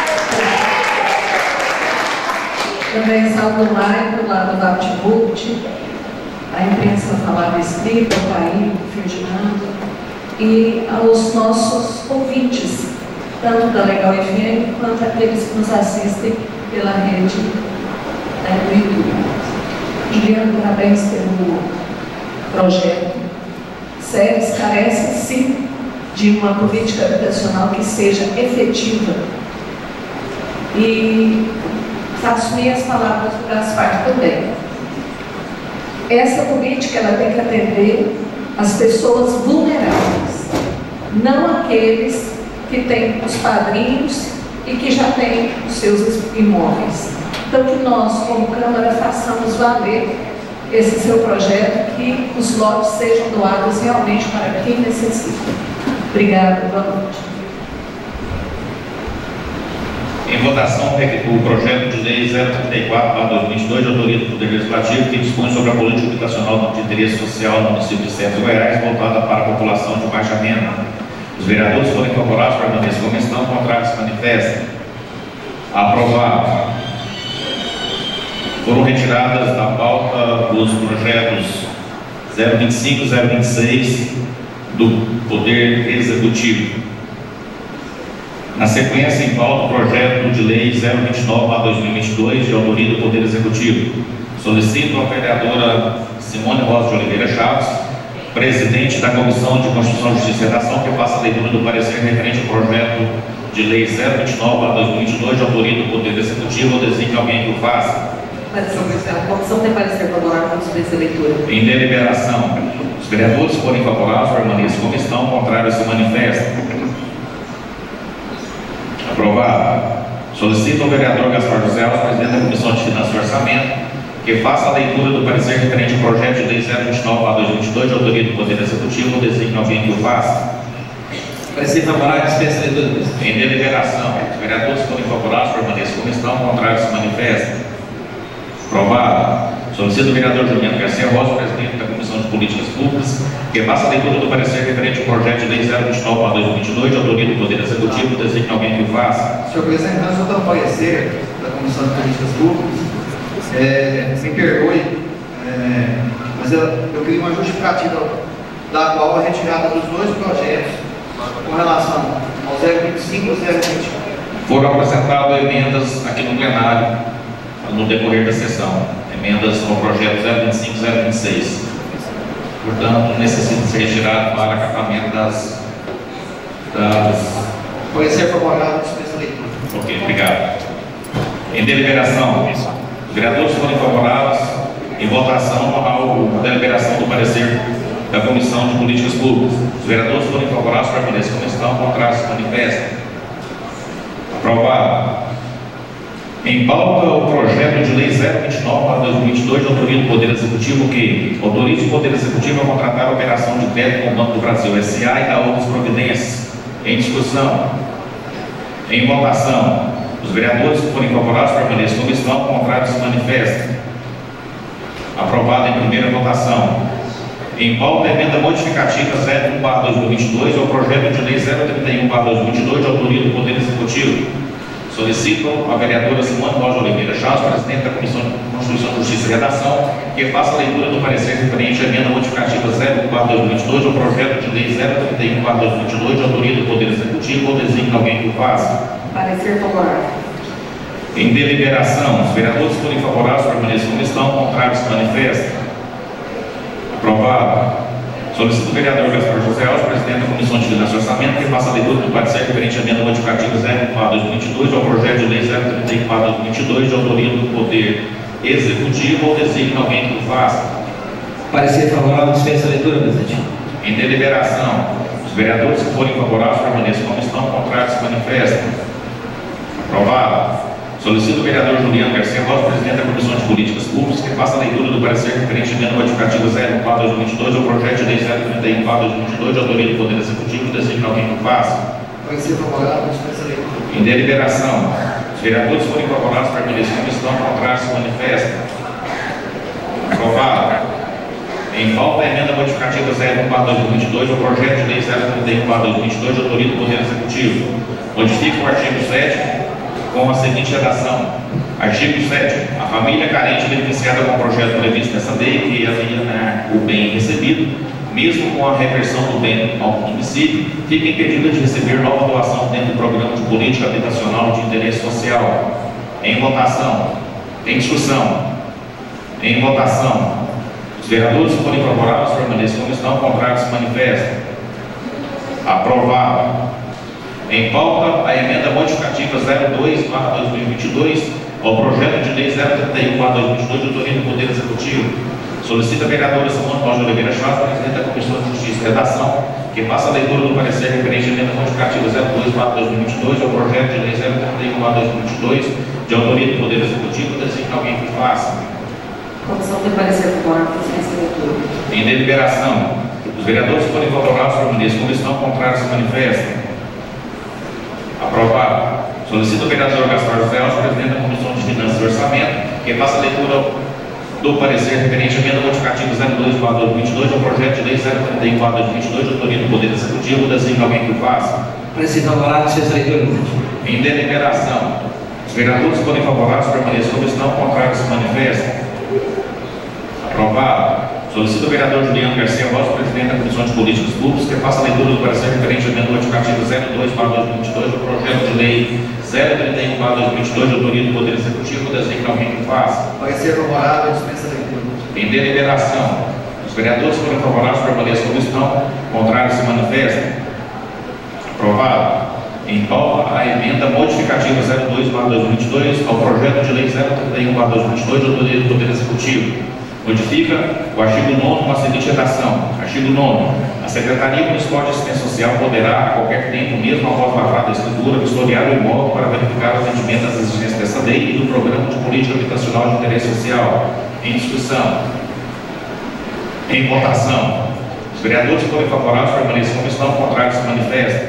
Também saúdo o Maicon, lá do Valtibult, a imprensa falava escrita, o Paim, o Ferdinando, e aos nossos ouvintes, tanto da Legal F M quanto aqueles que nos assistem pela rede, né, do YouTube. Juliano, parabéns pelo projeto. séries carece sim de uma política habitacional que seja efetiva. E faço minhas palavras do Gaspar também. Essa política ela tem que atender as pessoas vulneráveis, não aqueles que têm os padrinhos e que já têm os seus imóveis. Então que nós, como Câmara, façamos valer esse seu projeto, que os lotes sejam doados realmente para quem necessita. Obrigada, boa noite. Em votação, o projeto de lei zero trinta e quatro barra dois mil e vinte e dois, de autoria do Poder Legislativo, que dispõe sobre a política habitacional de interesse social no município de Centro Goiás, voltada para a população de baixa renda. Os vereadores forem favoráveis, permaneçam como estão, contrários se manifestem. Aprovado. Foram retiradas da pauta os projetos zero vinte e cinco, zero vinte e seis do Poder Executivo. Na sequência, em pauta, o projeto de lei zero vinte e nove barra dois mil e vinte e dois, de autoria do Poder Executivo. Solicito a vereadora Simone Rosa de Oliveira Chaves, presidente da Comissão de Constituição, Justiça e Redação, que faça a leitura do parecer referente ao projeto de lei zero vinte e nove barra dois mil e vinte e dois, de autoria do Poder Executivo, ou designe alguém que o faça. A comissão tem parecer favorável à dispensa leitura. Em deliberação, os vereadores forem favoráveis, permaneçam como estão, contrários se manifestam. Aprovado. Solicito ao vereador Gaspar José Alves, presidente da Comissão de Finanças e Orçamento, que faça a leitura do parecer referente ao projeto de lei zero vinte e nove barra dois mil e vinte e dois, de autoria do Poder Executivo, ou designe alguém que o faça. Parecer favorável, dispensa leitura. Em deliberação, os vereadores forem favoráveis, permaneçam como estão, contrários se manifestam. Aprovado. Solicito o vereador Juliano Garcia Rosa, presidente da Comissão de Políticas Públicas, que faça a leitura do parecer referente ao projeto de lei zero vinte e nove barra dois mil e vinte e dois, de autoria do Poder Executivo, designe alguém que o faça. Senhor presidente, nós vamos dar um parecer da Comissão de Políticas Públicas. É, me perdoe, é, mas eu, eu queria uma justificativa da qual a retirada dos dois projetos com relação ao zero vinte e cinco e zero vinte e um. Foram apresentadas emendas aqui no plenário no decorrer da sessão, emendas ao projeto zero vinte e cinco e zero vinte e seis. Portanto, necessita ser retirado para acatamento das, Das... Parecer favorável, dispensa a leitura. Ok, obrigado. Em deliberação, os vereadores foram favoráveis em votação ao, à deliberação do parecer da Comissão de Políticas Públicas. Os vereadores foram favoráveis, permanecem como estão, contrários se manifestam. Aprovado. Em pauta, o projeto de lei zero vinte e nove barra dois mil e vinte e dois, de autoria do Poder Executivo, que autoriza o Poder Executivo a contratar a operação de crédito com o Banco do Brasil S A e da outras providências. Em discussão. Em votação. Os vereadores que forem favoráveis permanecem como estão, contrários se manifestam. Aprovado em primeira votação. Em pauta, emenda modificativa zero um barra dois mil e vinte e dois ao projeto de lei zero trinta e um barra dois mil e vinte e dois, de autoria do Poder Executivo. Solicitam a vereadora Simone Rosa Oliveira Chaves, presidente da Comissão de Constituição, Justiça e Redação, que faça a leitura do parecer referente à emenda modificativa zero um barra dois mil e vinte e dois ao projeto de lei zero trinta e um barra dois mil e vinte e dois, de autoria do Poder Executivo, ou designa alguém que o faça. Parecer favorável. Em deliberação, os vereadores forem favoráveis, permaneçam como estão, contrários se manifestam. Aprovado. Solicito o vereador Gaspar José Alves, presidente da Comissão de Finanças e Orçamento, que faça a leitura do parecer referente à emenda modificativa zero um barra dois mil e vinte e dois ao projeto de lei zero trinta e um barra dois mil e vinte e dois, de autoria do Poder Executivo, ou designa alguém que o faça. Parecer favorável, dispensa a leitura, presidente. Em deliberação, os vereadores que forem favoráveis permaneçam como estão, contrários se manifestam. Aprovado. Solicito o vereador Juliano Garcia Rosa, presidente da Comissão de Políticas Públicas, que faça a leitura do parecer referente à emenda modificativa zero um barra dois mil e vinte e dois ao projeto de lei zero trinta e um barra dois mil e vinte e dois, de autoria do Poder Executivo, designa alguém que o faça. Parecer favorável, dispensa a leitura. Em deliberação, os vereadores forem favoráveis permaneçam como estão, contrários se manifestam. Aprovado. Em pauta, a emenda modificativa zero um barra dois mil e vinte e dois ao projeto de lei zero trinta e um barra dois mil e vinte e dois, de autoria do Poder Executivo. Modifica o artigo sétimo com a seguinte redação. Artigo sétimo. A família carente beneficiada com o projeto previsto nessa lei, que alienar o bem recebido, mesmo com a reversão do bem ao município, fica impedida de receber nova doação dentro do programa de política habitacional de interesse social. Em votação. Em discussão. Em votação. Os vereadores que forem favoráveis permaneçam como estão, contrários se manifestam. Aprovado. Em pauta, a emenda modificativa zero dois barra dois mil e vinte e dois ao projeto de lei zero trinta e um barra dois mil e vinte e dois, de autoria do Poder Executivo. Solicita a vereadora Simone Rosa Oliveira Chaves, presidente da Comissão de Justiça e Redação, que faça a leitura do parecer referente à emenda modificativa zero dois barra dois mil e vinte e dois ao projeto de lei zero trinta e um barra dois mil e vinte e dois, de autoria do Poder Executivo, designa alguém que faça. Comissão tem parecer favorável, dispensa a leitura. Em deliberação, os vereadores que forem favoráveis permaneçam como estão, contrários se manifestam. Aprovado. Solicito o vereador Gaspar José Alves, presidente da Comissão de Finanças e Orçamento, que faça a leitura do parecer referente à emenda modificativa zero dois barra dois mil e vinte e dois ao projeto de lei zero trinta e um barra dois mil e vinte e dois, de autoria do Poder Executivo, designa alguém que o faça. Parecer favorável, dispensa a leitura, presidente. Em deliberação, os vereadores que forem favoráveis permaneçam como estão, contrários se manifestam. Aprovado. Solicito o vereador Juliano Garcia Rosa, presidente da Comissão de Políticas Públicas, que faça a leitura do parecer referente à emenda modificativa zero dois barra dois mil e vinte e dois ao projeto de lei zero trinta e um barra dois mil e vinte e dois, de autoria do Poder Executivo, designa alguém que faça. Parecer favorável, dispensa a leitura. Em deliberação, os vereadores que forem favoráveis permaneçam como estão, contrários se manifestam. Aprovado. Em pauta, a emenda modificativa zero dois barra dois mil e vinte e dois ao projeto de lei zero trinta e um barra dois mil e vinte e dois, de autoria do Poder Executivo. Modifica o artigo nono com a seguinte redação. Artigo nono. A Secretaria Municipal de Assistência Social poderá, a qualquer tempo, mesmo após lavrada a escritura, vistoriar o imóvel para verificar o atendimento às exigências dessa lei e do Programa de Política Habitacional de Interesse Social. Em discussão. Em votação. Os vereadores que forem favoráveis permaneçam como estão, contrários se manifestam.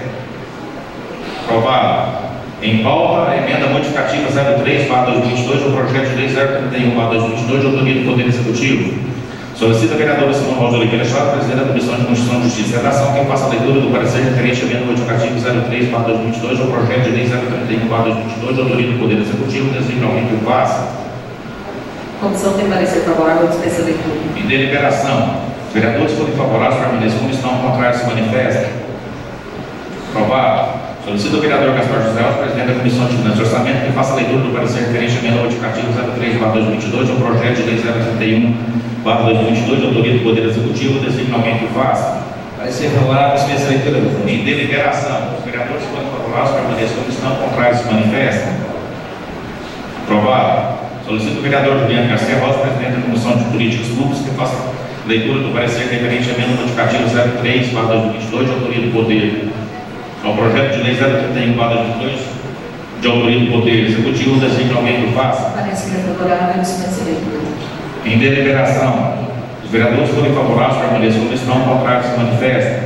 Aprovado. Em pauta, a emenda modificativa zero três barra dois mil e vinte e dois ao projeto de lei zero trinta e um barra dois mil e vinte e dois, de autoria do Poder Executivo. Solicita a vereadora Simone Rosa Oliveira Chaves, presidente da Comissão de Constituição, Justiça e Redação, que faça a leitura do parecer referente à emenda modificativa zero três barra dois mil e vinte e dois ao projeto de lei zero trinta e um barra dois mil e vinte e dois, de autoria do Poder Executivo, designa alguém que o faça. Comissão tem parecer favorável, dispensa a leitura. Em deliberação, os vereadores que forem favoráveis permaneçam como estão, contrários se manifestam. Aprovado. Solicito o vereador Gaspar José Alves, presidente da Comissão de Finanças e Orçamento, que faça a leitura do parecer referente à emenda modificativa zero três barra dois mil e vinte e dois ao projeto de lei zero trinta e um barra dois mil e vinte e dois, de autoria do Poder Executivo, designa alguém que o faça. Parecer favorável, dispensa a leitura. Em deliberação, os vereadores que forem favoráveis permaneçam como estão, contrários se manifestam. Aprovado. Solicito o vereador Juliano Garcia Rosa, presidente da Comissão de Políticas Públicas, que faça leitura do parecer referente à emenda modificativa zero três barra dois mil e vinte e dois, de autoria do Poder, ao projeto de lei zero trinta e um barra dois mil e vinte e dois, de autoria do Poder Executivo. Desejo que alguém o faça. Parecer favorável, dispensa a leitura. Em deliberação, os vereadores forem favoráveis permaneçam como estão, contrários se manifestam.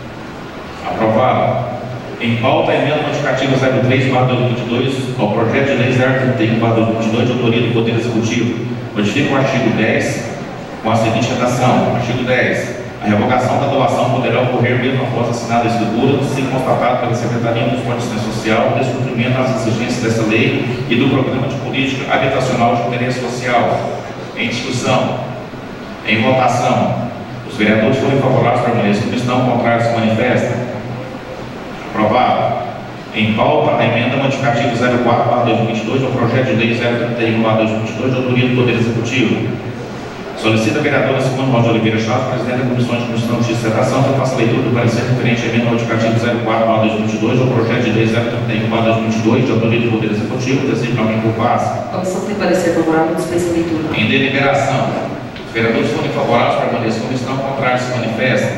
Aprovado. Em pauta, a emenda modificativa zero três barra dois mil e vinte e dois, ao projeto de lei zero trinta e um barra dois mil e vinte e dois, de autoria do Poder Executivo. Modifica o artigo dez com a seguinte redação. Artigo dez. A revogação da doação poderá ocorrer mesmo após assinada a escritura, se constatado pela Secretaria de Assistência Social o descumprimento das exigências dessa lei e do Programa de Política Habitacional de Interesse Social. Em discussão. Em votação. Os vereadores forem favoráveis permaneçam como estão, contrários se manifestam. Aprovado. Em pauta, a emenda modificativa zero quatro barra dois mil e vinte e dois, ao projeto de lei zero trinta e um barra dois mil e vinte e dois, de autoria do Poder Executivo. Solicita a vereadora Simone Rosa de Oliveira Chaves, presidente da Comissão de Constituição, Justiça e Redação, que faça leitura do parecer referente à emenda modificativa zero quatro barra dois mil e vinte e dois, ao projeto de lei zero trinta e um barra dois mil e vinte e dois, de autoria do Poder Executivo. Desejo que alguém o faça. A comissão tem parecer favorável, dispensa a leitura. Em deliberação, os vereadores forem favoráveis permaneçam como estão, contrários se manifestam.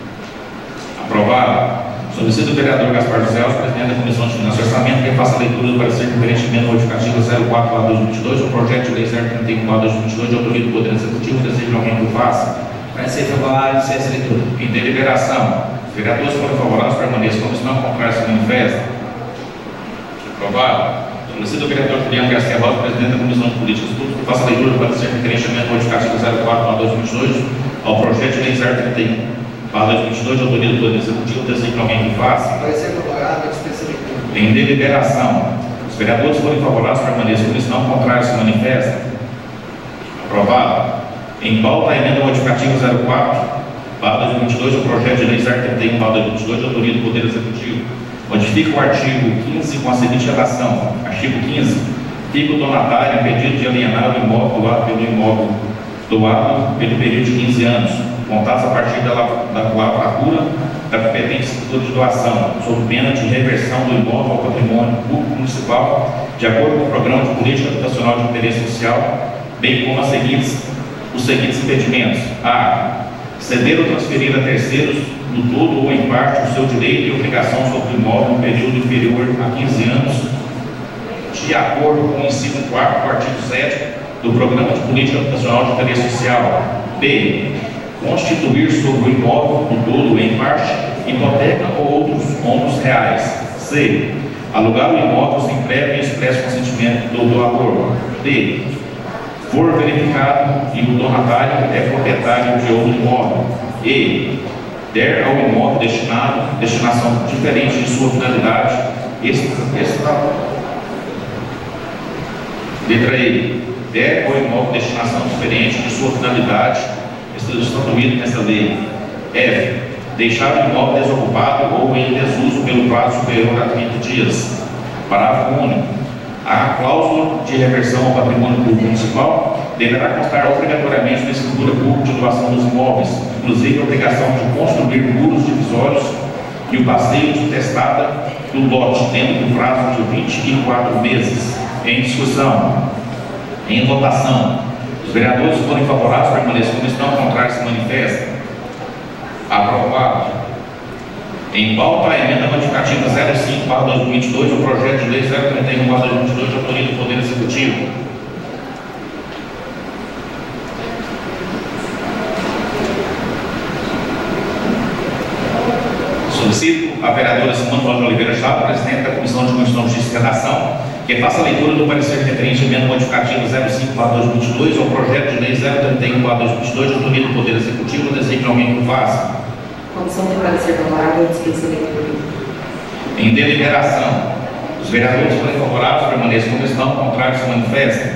Aprovado. Solicito o vereador Gaspar José, presidente da Comissão de Finanças e Orçamento, que faça a leitura do parecer referente à emenda modificativa zero quatro barra dois mil e vinte e dois, ao projeto de lei zero trinta e um barra dois mil e vinte e dois, de autoria do Poder Executivo. Desejo que alguém o faça. Parecer favorável, dispensa a leitura. Em deliberação, os vereadores forem favoráveis permaneçam como estão, contrários se manifestam. Aprovado. Solicito o vereador Juliano Garcia Rosa, presidente da Comissão de Políticas Públicas, que faça a leitura do parecer referente à emenda modificativa zero quatro barra dois mil e vinte e dois, ao projeto de lei zero trinta e um barra dois mil e vinte e dois, de autoria do Poder Executivo. Desejo que alguém o faça. Parecer favorável, dispensa a leitura. Em deliberação, os vereadores forem favoráveis permaneçam como estão, contrários se manifestam. Aprovado. Em pauta, a emenda modificativa zero quatro barra dois mil e vinte e dois, ao projeto de lei zero trinta e um barra dois mil e vinte e dois, de autoria do Poder Executivo. Modifica o artigo quinze com a seguinte redação. Artigo quinze. Fica o donatário impedido de alienar o imóvel doado pelo imóvel doado pelo período de quinze anos, contados a partir da, da lavratura da competente escritura de doação, sob pena de reversão do imóvel ao patrimônio público municipal, de acordo com o Programa de Política Habitacional de Interesse Social, bem como as seguintes, os seguintes impedimentos. A. Ceder ou transferir a terceiros, no todo ou em parte, o seu direito e obrigação sobre o imóvel no período inferior a quinze anos, de acordo com o inciso quarto do artigo sétimo do Programa de Política Habitacional de Interesse Social. B. Constituir sobre o imóvel, no todo ou em parte, hipoteca ou outros ônus reais. C. Alugar o imóvel sem prévio e expresso consentimento do doador. D. For verificado e o donatário é proprietário de outro imóvel. E. Der ao imóvel destinado, destinação diferente de sua finalidade. Esta. Letra E. Der ao imóvel destinação diferente de sua finalidade, estatuído nesta lei. F. Deixar o imóvel desocupado ou em desuso pelo prazo superior a trinta dias. Parágrafo único. A cláusula de reversão ao patrimônio público municipal deverá constar obrigatoriamente na escritura pública de doação dos imóveis, inclusive a obrigação de construir muros divisórios e o passeio de testada do lote, dentro do prazo de vinte e quatro meses. Em discussão. Em votação. Os vereadores que forem favoráveis permaneçam como estão, contrários se manifestam. Aprovado. Em pauta, a emenda modificativa zero cinco barra dois mil e vinte e dois, o projeto de lei zero trinta e um barra dois mil e vinte e dois, de autoria do Poder Executivo. Solicito a vereadora Simone Rosa de Oliveira Chaves, presidente da Comissão de Constituição, Justiça e Redação, que faça a leitura do parecer referente à emenda modificativa zero cinco barra dois mil e vinte e dois, ao projeto de lei zero trinta e um barra dois mil e vinte e dois, de autoria do Poder Executivo. Desejo que alguém o faça. A comissão tem parecer favorável, dispensa a leitura. Em deliberação, os vereadores que forem favoráveis permaneçam como estão, contrários se manifestem.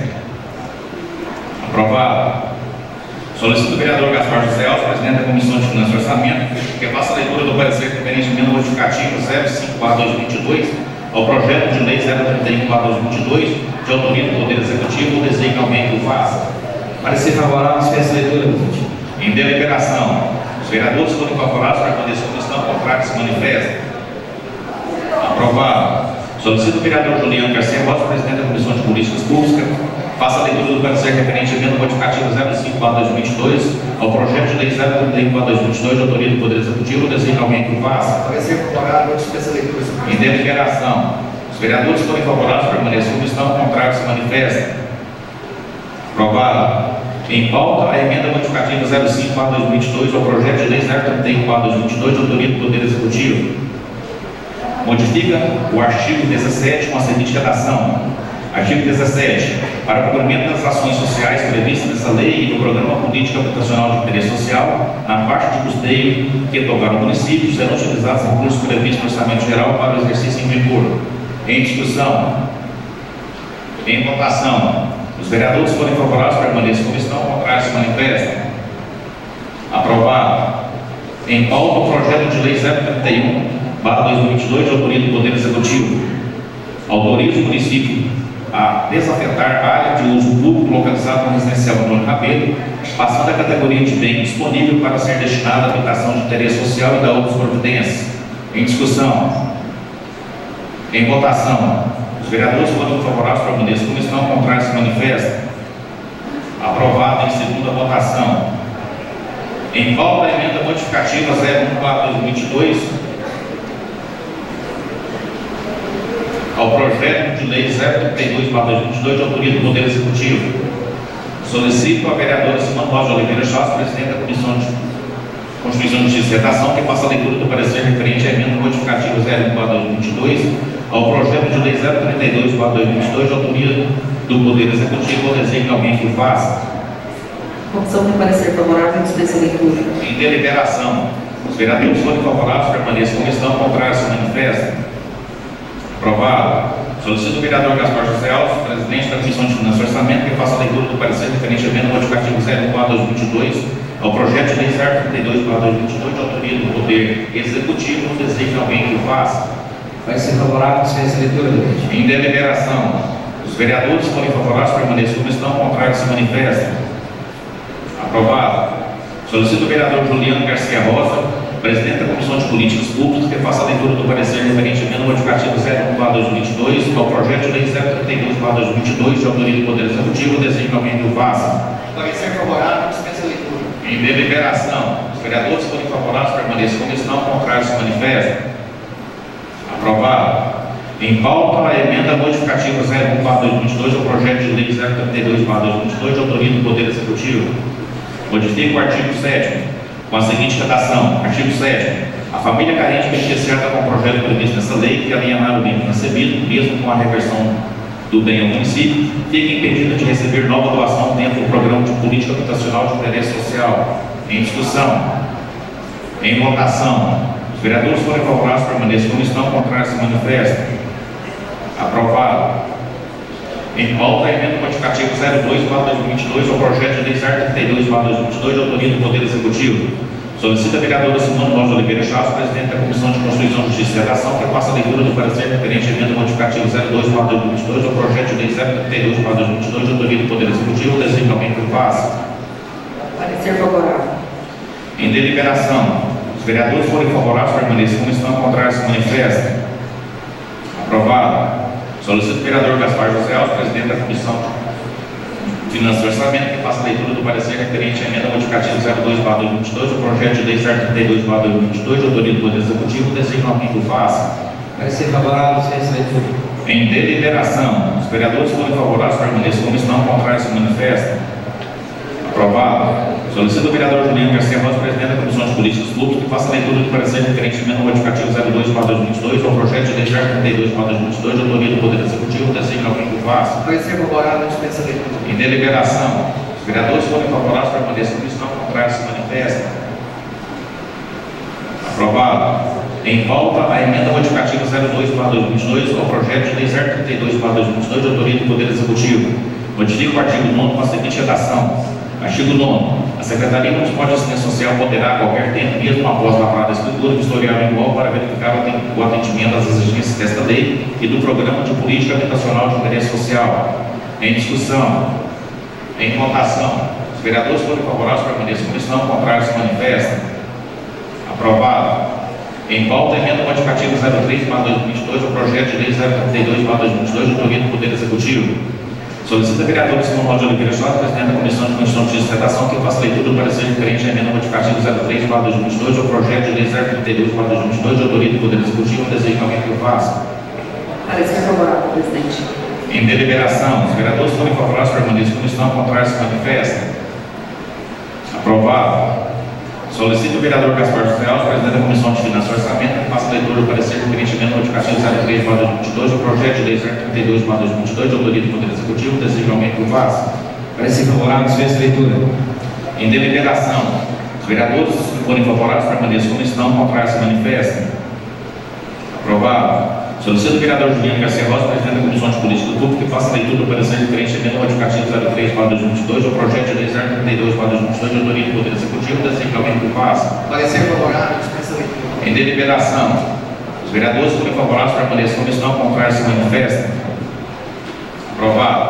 Aprovado. Solicito o vereador Gaspar José, presidente da Comissão de Finanças e Orçamento, que faça a leitura do parecer referente à emenda modificativa zero cinco barra dois mil e vinte e dois, ao projeto de lei zero trinta e um barra dois mil e vinte e dois, de autoria do Poder Executivo. Desejo que alguém o faça. Parecer favorável, dispensa a leitura. Em deliberação, os vereadores forem favoráveis, permaneçam como estão, contrários se manifestam. Aprovado. Solicito o vereador Juliano Garcia Rosa, presidente da Comissão de Políticas Públicas, faça a leitura do parecer referente à emenda modificativa zero cinco barra dois mil e vinte e dois ao projeto de lei zero trinta e um barra dois mil e vinte e dois de autoria do Poder Executivo. Deseja alguém que o faça? Parecer favorável, dispensa a leitura. Em deliberação. Os vereadores forem favoráveis, permaneçam como estão, contrários se manifestam. Aprovado. Em pauta, a emenda modificativa zero cinco barra dois mil e vinte e dois ao projeto de lei zero trinta e um barra dois mil e vinte e dois de autoria do Poder Executivo. Modifica o artigo dezessete com a seguinte redação. Artigo dezessete. Para o cumprimento das ações sociais previstas nessa lei e no Programa Político Habitacional de Interesse Social, na parte de custeio que tocar no município, serão utilizados recursos previstos no Orçamento Geral para o exercício em vigor. Em discussão. Em votação. Os vereadores forem favoráveis, permaneçam como estão, contrários se manifestam. Aprovado. Em pauta, o projeto de lei zero trinta e um barra dois mil e vinte e dois, de autoria do Poder Executivo. Autoriza o município a desafetar a área de uso público localizada no residencial Antônio Rabelo, passando a categoria de bem disponível para ser destinada à habitação de interesse social e da outras providências. Em discussão. Em votação. Os vereadores foram favoráveis, permaneçam como estão, contrários se manifestam. Aprovado em segunda votação. Em pauta, a emenda modificativa zero um barra dois mil e vinte e dois ao projeto de lei zero trinta e dois barra dois mil e vinte e dois de autoria do Poder Executivo. Solicito a vereadora Simone Rosa de Oliveira Chaves, presidente da Comissão de Constituição e Justiça e Redação, que faça a leitura do parecer referente à emenda modificativa zero um barra dois mil e vinte e dois ao projeto de lei zero trinta e dois barra dois mil e vinte e dois de autoria do Poder Executivo. Ou desejo que alguém que o faça? Opção de parecer favorável, dispensa a leitura. Em deliberação. Os vereadores forem favoráveis, permaneçam como estão, contrários se manifestam. Aprovado. Solicito o vereador Gaspar José Alves, presidente da Comissão de Finanças e Orçamento, que faça a leitura do parecer referente à emenda modificativa zero um barra dois mil e vinte e dois ao projeto de lei zero trinta e dois barra dois mil e vinte e dois de autoria do Poder Executivo. Não deseja alguém que o faça? Vai ser favorável, dispensa a leitura, presidente. Em deliberação. Os vereadores forem favoráveis, permaneçam como estão, contrários se manifestam. Aprovado. Solicito o vereador Juliano Garcia Rosa, presidente da Comissão de Políticas Públicas, que faça a leitura do parecer referente à emenda modificativa zero um barra dois mil e vinte e dois ao projeto de lei zero trinta e dois barra dois mil e vinte e dois de autoria do Poder Executivo. Desejo que alguém que o faça? Parecer favorável, dispensa a leitura. Em deliberação. Os vereadores forem favoráveis, permaneçam como estão, contrários se manifestam. Aprovado. Em pauta, a emenda modificativa zero um barra dois mil e vinte e dois ao projeto de lei zero trinta e dois barra dois mil e vinte e dois de autoria do Poder Executivo. Modifica o artigo sétimo com a seguinte redação. Artigo sétimo. A família carente beneficiada com o projeto previsto nessa lei que alienar o bem recebido, mesmo com a reversão do bem ao município, fica impedida de receber nova doação dentro do programa de política habitacional de interesse social. Em discussão. Em votação. Os vereadores forem favoráveis, permaneçam como estão, contrários se manifestam. Aprovado. Em pauta, a emenda modificativa zero dois barra dois mil e vinte e dois ao projeto de lei zero trinta e dois barra dois mil e vinte e dois de autoria do Poder Executivo. Solicita a vereadora Simone Rosa de Oliveira Chaves, presidente da Comissão de Constituição, Justiça e Redação, que faça a leitura do parecer referente à emenda modificativa zero dois barra dois mil e vinte e dois ao projeto de lei zero trinta e dois barra dois mil e vinte e dois de autoria do Poder Executivo. Desejo que alguém que o faça? Parecer favorável. Em deliberação. Os vereadores forem favoráveis, permaneçam como estão, contrários se manifestam. Aprovado. Solicito o vereador Gaspar José Alves, presidente da Comissão de Finanças e Orçamento, que faça a leitura do parecer referente à emenda modificativa zero dois barra dois mil e vinte e dois ao projeto de lei zero trinta e dois barra dois mil e vinte e dois de autoria do Poder Executivo. Desejo alguém que o faça? Vai ser favorável, dispensa a leitura. Em deliberação. Os vereadores forem favoráveis, permaneçam como estão, contrários se manifestam. Aprovado. Solicito o vereador Juliano Garcia Rosa, presidente da Comissão de Políticas Públicas, que faça a leitura do parecer referente à emenda modificativa zero dois barra dois mil e vinte e dois ao projeto de lei zero trinta e dois barra dois mil e vinte e dois de autoria do Poder Executivo. Desejo alguém que o faça? Parecer favorável, dispensa a leitura. Em deliberação. Os vereadores forem favoráveis, permaneçam como estão, contrários se manifestam. Aprovado. Em pauta, a emenda modificativa zero dois barra dois mil e vinte e dois ao projeto de lei zero trinta e dois barra dois mil e vinte e dois de autoria do Poder Executivo. Modifica o artigo nono com a seguinte redação. Artigo nono. A Secretaria Municipal de Assistência Social poderá, a qualquer tempo, mesmo após lavrada a escritura, vistoriar o imóvel para verificar o atendimento às exigências desta lei e do Programa de Política Habitacional de Interesse Social. Em discussão. Em votação. Os vereadores forem favoráveis, permaneçam como estão, contrários se manifestam. Aprovado. Em pauta, emenda modificativa zero três barra dois mil e vinte e dois, o projeto de lei zero trinta e dois barra dois mil e vinte e dois, autoria do Poder Executivo. Solicita a vereadora Simão Rosa de Oliveira Jota, presidente da Comissão de Constituição, Justiça e Redação, que faça leitura do parecer referente à emenda modificativa zero três barra dois mil e vinte e dois, ao projeto de lei zero trinta e dois barra dois mil e vinte e dois, de autoria do Poder Executivo. Desejo que alguém que o faça. Parecer favorável, presidente. Em deliberação, os vereadores forem favoráveis, permaneçam como estão, contrários se manifestam. Aprovado. Solicito o vereador Gaspar José Alves, presidente da Comissão de Finanças e Orçamento, que faça leitura do parecer referente à emenda modificativa zero três barra dois mil e vinte e dois, ao projeto de lei zero trinta e dois barra dois mil e vinte e dois, de autoria do Poder Executivo. Desejo que alguém que o faça. Parecer favorável, dispensa a leitura. Em deliberação, os vereadores que forem favoráveis, permaneçam como estão, contrários se manifestem. Aprovado. Solicito o vereador Juliano Garcia Rosa, presidente da Comissão de Política Pública, que faça leitura do parecer referente à emenda modificativa zero três barra dois mil e vinte e dois, ao projeto de lei zero trinta e dois barra dois mil e vinte e dois, de autoria do Poder Executivo. Desejo que alguém que o faça. Parecer favorável, dispensa a leitura. Em deliberação, os vereadores que forem favoráveis, permaneçam como estão, contrários se manifestem. Aprovado.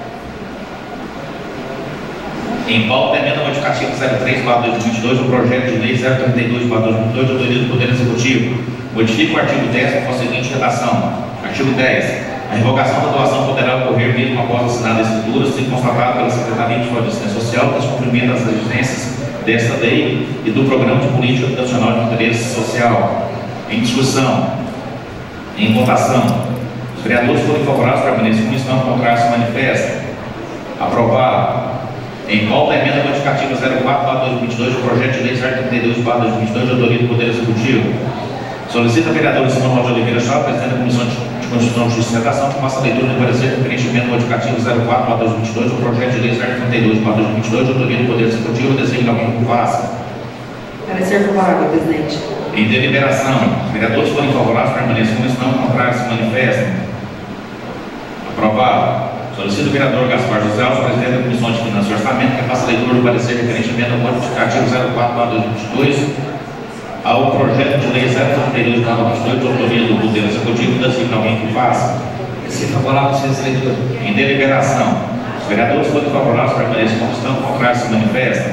Em pauta, emenda modificativa zero três barra dois mil e vinte e dois, o projeto de lei zero trinta e dois barra dois mil e vinte e dois, de autoria do Poder Executivo. Modifica o artigo dez com a seguinte redação. Artigo dez. A revogação da doação poderá ocorrer mesmo após assinada a escritura, se constatado pela Secretaria de Assistência Social o descumprimento das exigências desta lei e do Programa de Política Nacional de Interesse Social. Em discussão. Em votação. Os vereadores forem favoráveis, permaneçam como estão, contrários se manifestam. Aprovado. Em pauta, a emenda modificativa zero quatro barra dois mil e vinte e dois, o projeto de lei zero trinta e dois barra dois mil e vinte e dois, de autoria do Poder Executivo. Solicita a vereadora Simão Rosa de Oliveira Jota, presidente da Comissão de Constituição, Justiça e Redação, que faça a leitura do parecer referente à emenda modificativa zero quatro barra dois mil e vinte e dois, o projeto de lei zero trinta e dois barra dois mil e vinte e dois, de autoria do Poder Executivo. Desejo que alguém o faça. Parecer favorável, presidente. Em deliberação, os vereadores forem favoráveis, permaneçam como estão, contrários se manifestem. Aprovado. Solicito o vereador Gaspar José Alves, presidente da Comissão de Finanças e Orçamento, que faça a leitura do parecer referente à emenda modificativa zero quatro barra dois mil e vinte e dois, ao projeto de lei zero trinta e dois barra dois mil e vinte e dois, de autoria do Poder Executivo. Desejo que alguém que faça. Parecer favorável, dispensa a leitura. Em deliberação, os vereadores forem favoráveis, permaneçam como estão, contrários se manifestam.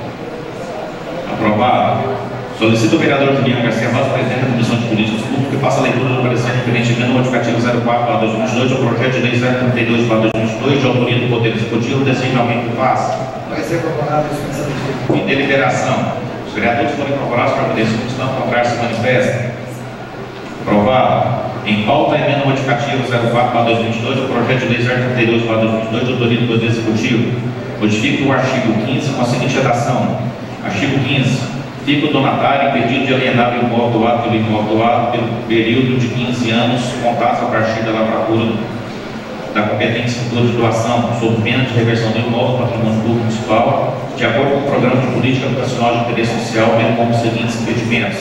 Aprovado. Solicito o vereador Juliano Garcia Rosa, presidente da Comissão de Políticas Públicas, que faça a leitura do parecer referente à emenda modificativa zero quatro barra dois mil e vinte e dois, ao projeto de lei zero trinta e dois barra dois mil e vinte e dois, de autoria do Poder Executivo. Desejo que alguém que faça. Parecer favorável, dispensa a leitura. Em deliberação, os vereadores forem favoráveis, permaneçam como estão, contrários se manifestem. Aprovado. Em pauta, a emenda modificativa zero quatro barra dois mil e vinte e dois, o projeto de lei zero trinta e dois barra dois mil e vinte e dois, de autoria do Poder Executivo. Modifica o artigo quinze com a seguinte redação. Artigo quinze. Fica o donatário impedido de alienar o imóvel doado pelo imóvel doado pelo período de quinze anos, contados a partir da lavratura da competente escritura de doação, sob pena de reversão do imóvel ao patrimônio público municipal, de acordo com o Programa de Política Habitacional de Interesse Social, bem como os seguintes impedimentos.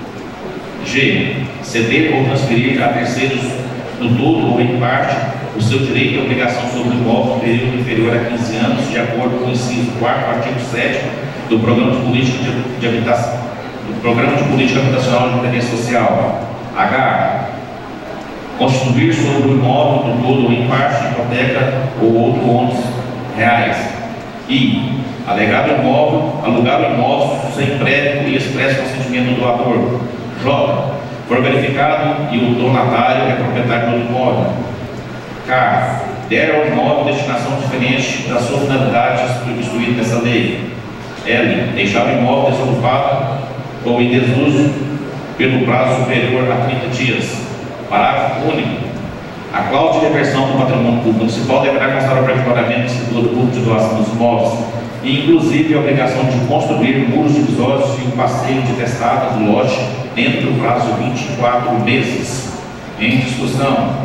G. Ceder ou transferir a terceiros no todo ou em parte o seu direito e obrigação sobre o imóvel no período inferior a quinze anos, de acordo com o inciso quarto, artigo sétimo do Programa de Política de, de Habitação, do Programa de Política Habitacional de Interesse Social. H. Constituir sobre o imóvel do todo ou em parte, hipoteca ou outro ônus reais. I. Alegar o imóvel, alugar o imóvel sem prévio e expresso consentimento do doador. J. For verificado e o donatário é proprietário do imóvel. K. Der ao imóvel destinação diferente da sua finalidade instituída nessa lei. L. Deixar o imóvel desocupado ou em desuso pelo prazo superior a trinta dias. Parágrafo único. A cláusula de reversão do patrimônio público municipal deverá constar obrigatoriamente na escritura pública de doação dos imóveis, e inclusive a obrigação de construir muros divisórios e um passeio de testada do lote dentro do prazo de vinte e quatro meses. Em discussão.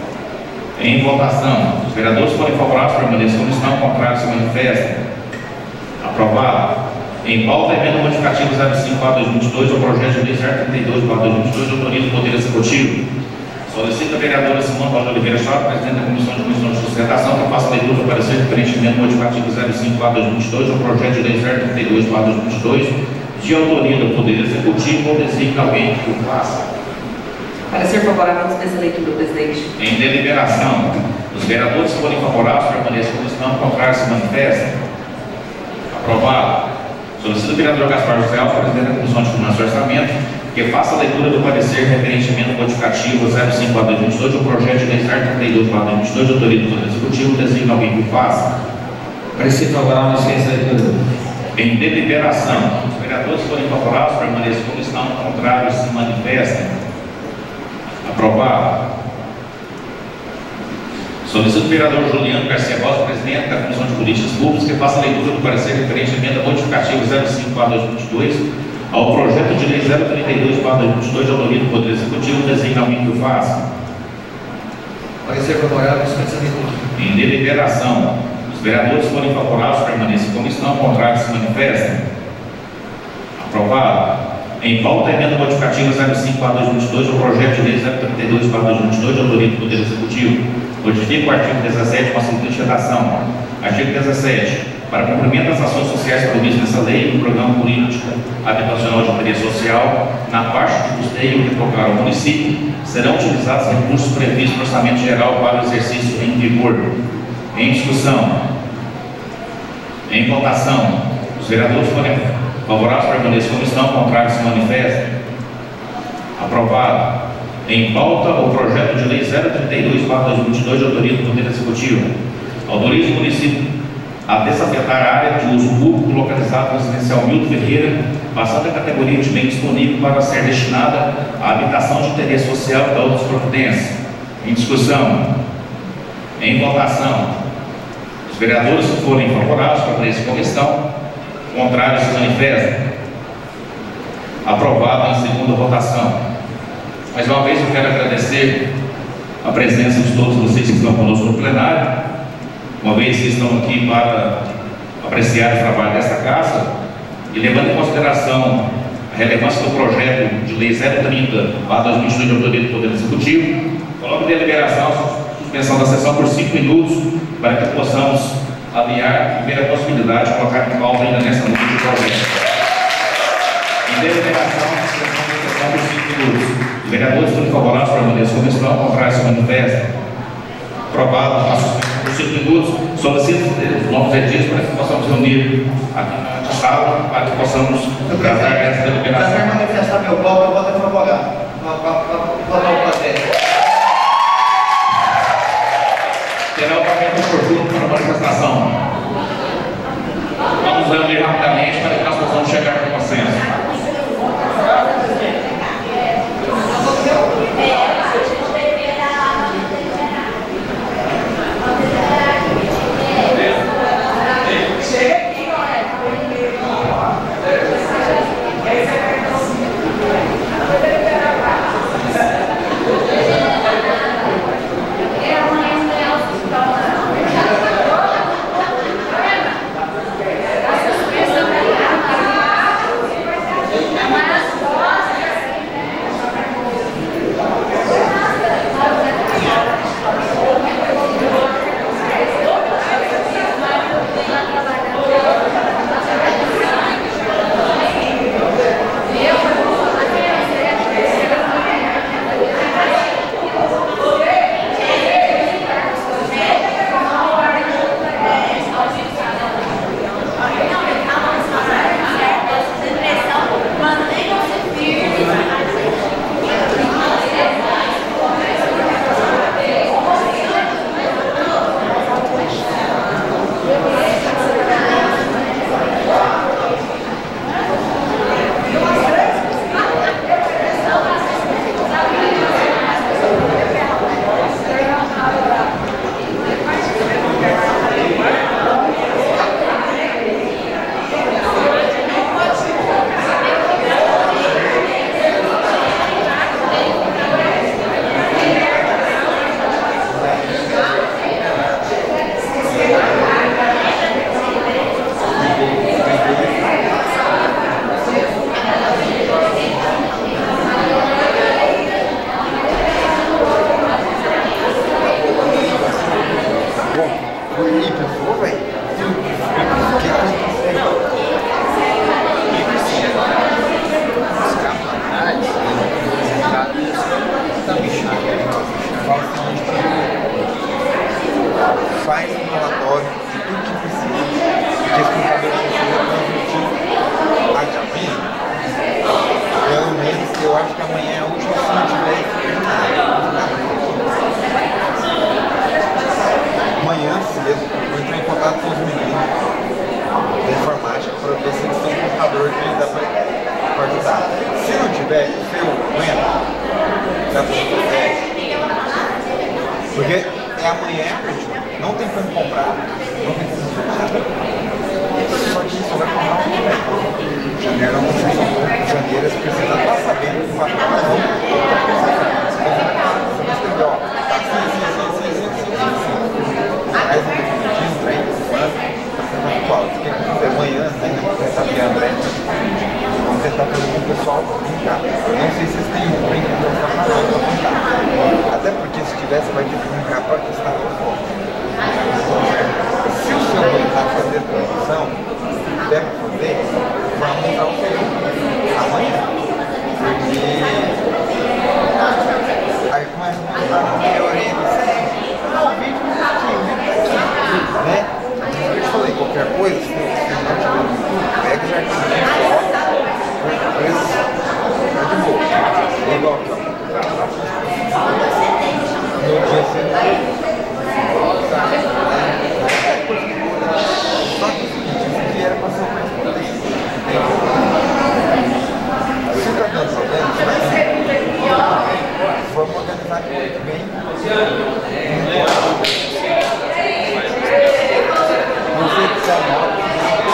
Em votação. Os vereadores forem favoráveis, permaneçam como estão, contrários se manifestem. Aprovado. Em pauta, a emenda modificativa zero cinco barra dois mil e vinte e dois, ao projeto de lei zero trinta e dois barra dois mil e vinte e dois, de autoria do Poder Executivo. Solicita a vereadora Simão Rosa de Oliveira Jota, presidente da Comissão de Constituição, Justiça e Redação, que faça a leitura do parecer referente à emenda modificativa zero cinco barra dois mil e vinte e dois, ao projeto de lei zero trinta e dois barra dois mil e vinte e dois, de autoria do Poder Executivo, ou desejo que alguém que o faça. Parecer favorável, dispensa a leitura, presidente. Em deliberação, os vereadores que forem favoráveis permaneçam como estão, contrários se manifestem. Aprovado. Solicito o vereador Gaspar José Alves, presidente da Comissão de Finanças e Orçamento, que faça a leitura do parecer referente à emenda modificativa zero cinco barra dois mil e vinte e dois, o projeto de lei zero trinta e dois barra dois mil e vinte e dois, de autoria do Poder Executivo, designa alguém que o faça. Parecer favorável, licença, leitura. Em deliberação, os vereadores forem favoráveis, permaneçam como estão, contrários, se manifestem. Aprovado. Solicito o vereador Juliano Garcia Costa, presidente da Comissão de Políticas Públicas, que faça a leitura do parecer referente à emenda modificativa zero cinco barra dois mil e vinte e dois ao projeto de lei zero trinta e dois barra dois mil e vinte e dois, de autoria do Poder Executivo, designa alguém que o faça. Parecer favorável, dispensa leitura. Em deliberação, os vereadores forem favoráveis, permaneçam como estão, contrários, se manifestem. Aprovado. Em pauta, a emenda modificativa zero cinco barra dois mil e vinte e dois ao projeto de lei zero trinta e dois barra dois mil e vinte e dois, de autoria do Poder Executivo. Modifica o artigo dezessete com a seguinte redação. Artigo dezessete. Para cumprimento das ações sociais previstas nessa lei, no programa político habitacional de interesse social, na parte de custeio que tocar ao município, serão utilizados recursos previstos no orçamento geral para o exercício em vigor. Em discussão. Em votação. Os vereadores forem favoráveis, permaneçam como estão, contrários, se manifestem. Aprovado. Em pauta, o projeto de lei zero trinta e dois barra dois mil e vinte e dois, de autoria do Poder Executivo. Autoriza o município a desafetar a área de uso público localizada no residencial Milton Ferreira, passando a categoria de bem disponível para ser destinada à habitação de interesse social e outras providências. Em discussão. Em votação. Os vereadores que forem favoráveis para essa comissão, contrários, se manifestam. Aprovado em segunda votação. Mais uma vez eu quero agradecer a presença de todos vocês que estão conosco no plenário, uma vez que estão aqui para apreciar o trabalho desta casa, e levando em consideração a relevância do projeto de lei zero trinta barra dois mil e vinte e dois, de autoria do Poder Executivo, coloco em deliberação a suspensão da sessão por cinco minutos, para que possamos avaliar e ver a possibilidade de colocar em pauta ainda nessa noite de projeto. Em deliberação, a suspensão da sessão por cinco minutos. Os vereadores estão favoráveis, permaneçam como estão, contrários, se manifestem. Aprovado a suspensão por cinco minutos. Solicito os novos edis para que possamos reunir aqui na sala, para que possamos tratar essa deliberação. Para manifestar meu voto, eu voto favorável. Para o projeto. Terá o momento oportuno para a manifestação. Vamos reunir rapidamente para que nós possamos chegar a consenso. Essa é amanhã, é hoje. Não tem como comprar, não tem como comprar. Só que isso vai comprar um projeto. Janeiro é uma sessão de janeiro, você precisa estar sabendo que vai comprar um projeto. Você escreveu, ó, tá assim, assim, assim, assim, assim, assim, assim. Aí você tem que pedir um trem, qual? Se quer fazer amanhã, né? Você está aqui, André. Vamos tentar fazer com o pessoal brincar. Não sei se vocês têm um trem que não está falando para brincar. Até porque se tivesse, vai ter que brincar para testar o foco. Se o seu está fazendo transição, deve fazer, vamos montar o seu amanhã. Porque aí começa a montar uma melhoria disso aí. Não, o vídeo não está aqui, o vídeo está aqui, né? Eu falei, qualquer coisa, se não tiver no YouTube, pega os arquivos, coloca, qualquer coisa, tá de boa. Igual aqui, ó. No dia seguinte, só que o seguinte, isso aqui era para ser uma experiência. Se tá dando problema, você vai ter. Vamos organizar aqui muito bem. Não sei se é nova.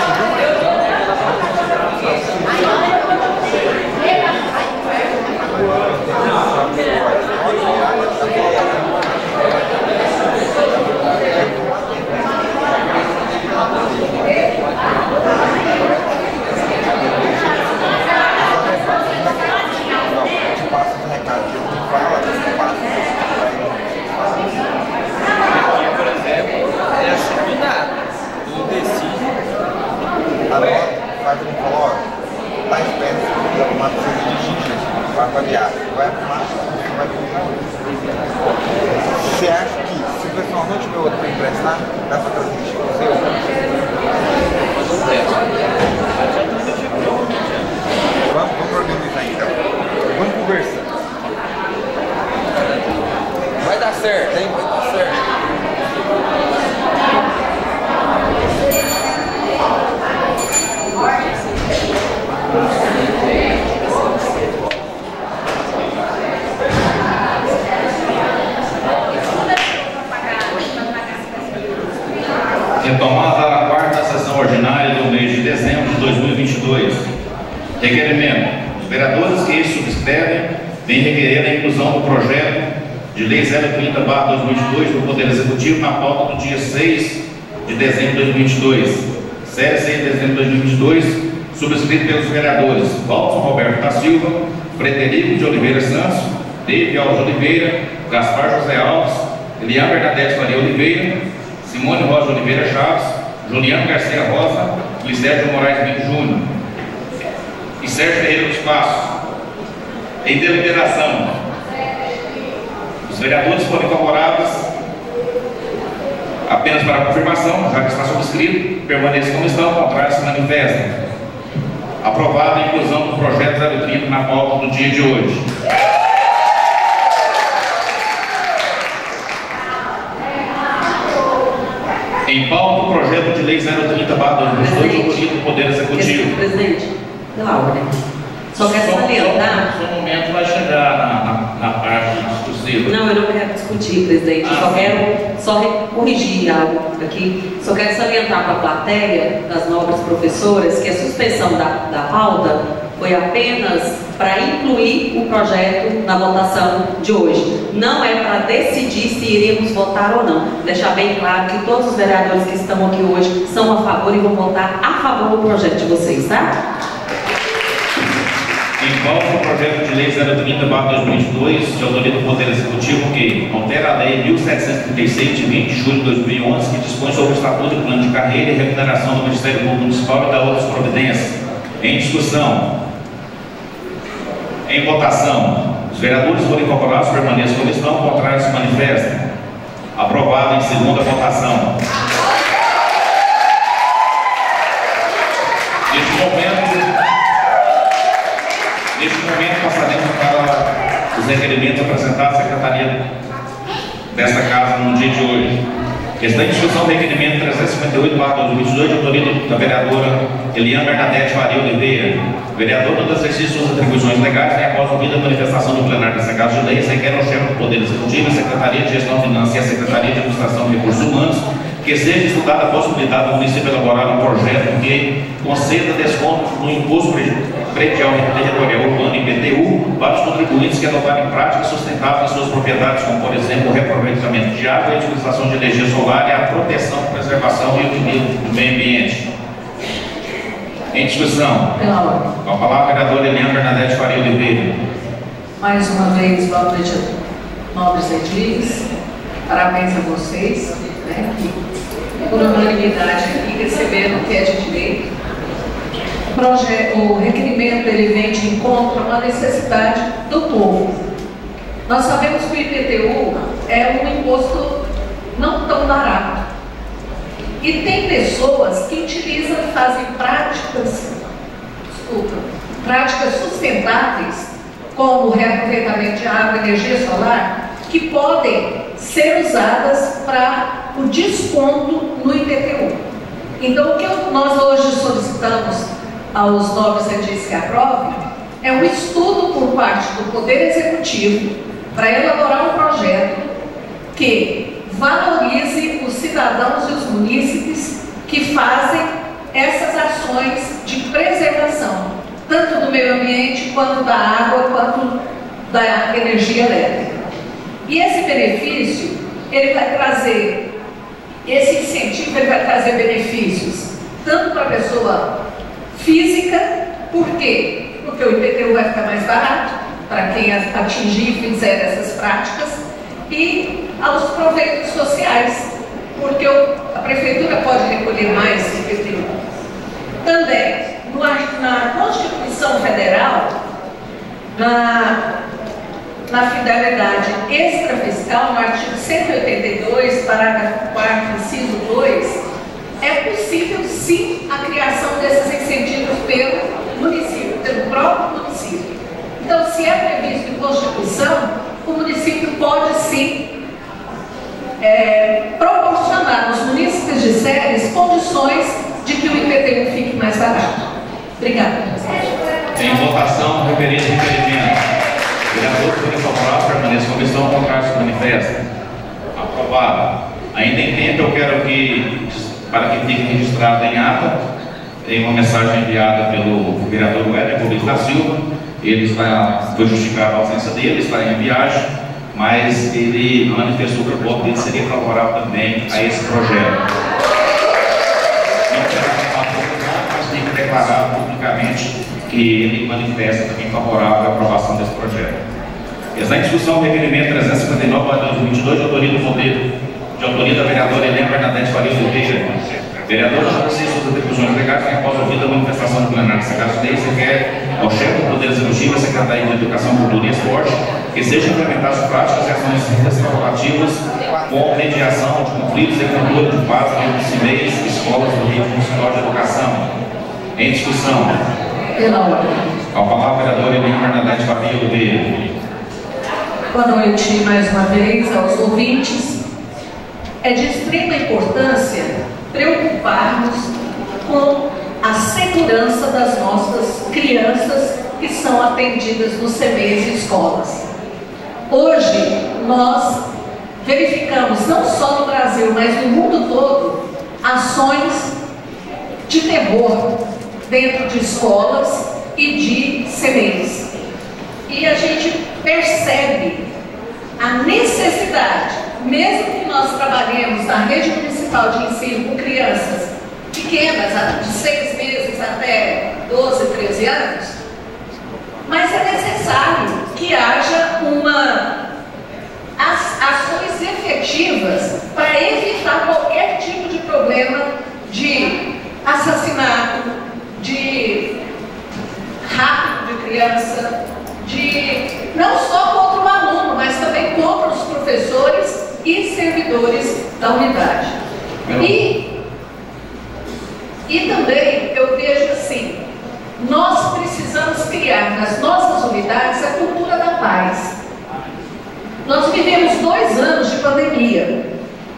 Faz um calor, tá esperto, uma precisa de ginger, vai avaliar, vai arrumar, vai comprar outro. Você acha que se o pessoal não tiver outro para emprestar, dá para trazer ginger para você? Vamos, vamos organizar então. Vamos conversar. Vai dar certo, hein? Vai dar certo. Retomada a quarta sessão ordinária do mês de dezembro de dois mil e vinte e dois. Requerimento. Os vereadores que subscrevem vêm requerer a inclusão do projeto de lei zero trinta barra dois mil e vinte e dois do Poder Executivo na pauta do dia seis de dezembro de dois mil e vinte e dois. Série seis de dezembro de dois mil e vinte e dois, subscrito pelos vereadores Walton Roberto da Silva, Frederico de Oliveira Santos, David Alves Oliveira, Gaspar José Alves, Eliane Bernadette Maria Oliveira, Simone Rosa Oliveira Chaves, Juliano Garcia Rosa, Luiz Sérgio Moraes Mendes Júnior e Sérgio Ferreira dos Passos. Em deliberação, os vereadores foram favoráveis apenas para a confirmação, já que está subscrito, permaneça como estão, contrário se manifesta. Aprovada a inclusão do projeto zero trinta na pauta do dia de hoje. Em pauta, o projeto de lei zero trinta barra dois mil e vinte e dois, do Poder Executivo. Presidente, pela ordem. Só quero salientar. Só um momento vai chegar na, na, na parte discussiva. Não, eu não quero discutir, presidente. Ah, só quero só corrigir algo aqui. Só quero salientar para a plateia das nobres professoras que a suspensão da, da pauta foi apenas para incluir o projeto na votação de hoje. Não é para decidir se iremos votar ou não. Deixar bem claro que todos os vereadores que estão aqui hoje são a favor e vão votar a favor do projeto de vocês, tá? Em pauta o projeto de lei zero trinta barra dois mil e vinte e dois, de autoria do Poder Executivo, que altera a lei mil setecentos e trinta e seis, de vinte de julho de dois mil e onze, que dispõe sobre o Estatuto e Plano de Carreira e remuneração do Ministério Público Municipal e da outras providências. Em discussão. Em votação. Os vereadores foram incorporados, permaneçam como estão, contrários se manifestam. Aprovado em segunda votação. Neste momento, neste momento passaremos para os requerimentos apresentados à Secretaria desta Casa no dia de hoje. Está em discussão do requerimento trezentos e cinquenta e oito barra dois mil e vinte e dois, de autoria da vereadora Eliane Bernadette Faria Oliveira. Vereadora do exercício de suas atribuições legais, e após ouvida a manifestação do plenário dessa Casa de Leis, requer ao chefe do Poder Executivo, a Secretaria de Gestão Financeira e a Secretaria de Administração de Recursos Humanos, que seja estudada a possibilidade do município elaborar um projeto que conceda desconto no imposto predial territorial urbano I P T U para os contribuintes que adotarem práticas sustentáveis em suas propriedades, como, por exemplo, o reaproveitamento de água, a utilização de energia solar e a proteção, preservação e equilíbrio do meio ambiente. Em discussão. Pela ordem. Com a palavra, a vereadora Eliane Bernadette Faria Oliveira. Mais uma vez, boa noite a nobres edis. Parabéns a vocês, né, que por unanimidade aqui receberam o que é de direito. O, projeto, o requerimento ele vem de encontro a uma necessidade do povo. Nós sabemos que o I P T U é um imposto não tão barato. E tem pessoas que utilizam e fazem práticas, desculpa, práticas sustentáveis, como o reaproveitamento de água, energia solar, que podem ser usadas para o desconto no I P T U. Então, o que nós hoje solicitamos aos nobres edis que aprovem é um estudo por parte do Poder Executivo para elaborar um projeto que valorize os cidadãos e os munícipes que fazem essas ações de preservação, tanto do meio ambiente, quanto da água, quanto da energia elétrica. E esse benefício, ele vai trazer, esse incentivo, ele vai trazer benefícios tanto para a pessoa física, por quê? Porque o I P T U vai ficar mais barato para quem atingir e fizer essas práticas, e aos proveitos sociais, porque a prefeitura pode recolher mais I P T U. Também, na Constituição Federal, na, na finalidade extrafiscal, no artigo cento e oitenta e dois, parágrafo quarto, inciso dois, é possível sim a criação desses incentivos pelo município, pelo próprio município. Então, se é previsto em Constituição, o município pode sim é, proporcionar aos munícipes de séries condições de que o I P T U fique mais barato. Obrigada. Em votação, referente ao requerimento. Vereador, se favorável, permaneça em comissão, contrário se manifesta. Aprovado. Ainda em tempo, eu quero que, para que fique registrado em ata, tem uma mensagem enviada pelo vereador Wellington Rodrigues da Silva. Ele está, foi justificado a ausência dele, está em viagem, mas ele manifestou que o voto dele seria favorável também a esse projeto. Não será favorável, mas tem que declarar publicamente que ele manifesta também favorável à aprovação desse projeto. Está em discussão o requerimento trezentos e cinquenta e nove barra dois mil e vinte e dois, de autoria do Poder, de autoria da vereadora Eliane Bernadette Faria Oliveira. Vereadora já precisa suas atribuições legais, que após ouvida a manifestação do plenário dessa Casa de Leis, requer ao chefe do Poder Executivo, a Secretaria de Educação, Cultura e Esporte, que sejam implementadas práticas e ações restaurativas com mediação de conflitos e controle de base entre os C I M E Is, escolas do Rio Municipal de Educação. Em discussão. Pela ordem. Com a palavra, a vereadora Eliane Bernadette Faria Oliveira. Boa noite mais uma vez aos ouvintes. É de extrema importância preocuparmos com a segurança das nossas crianças que são atendidas nos C M Es e escolas. Hoje, nós verificamos, não só no Brasil, mas no mundo todo, ações de terror dentro de escolas e de C M Es. E a gente percebe a necessidade, mesmo que nós trabalhemos na rede municipal de ensino com crianças pequenas, de seis meses até doze, treze anos, mas é necessário que haja uma as, ações efetivas para evitar qualquer tipo de problema de assassinato, de rapto de criança, de não só contra o aluno, mas também contra os professores e servidores da unidade. E, e também eu vejo assim, nós precisamos criar nas nossas unidades a cultura da paz. Nós vivemos dois anos de pandemia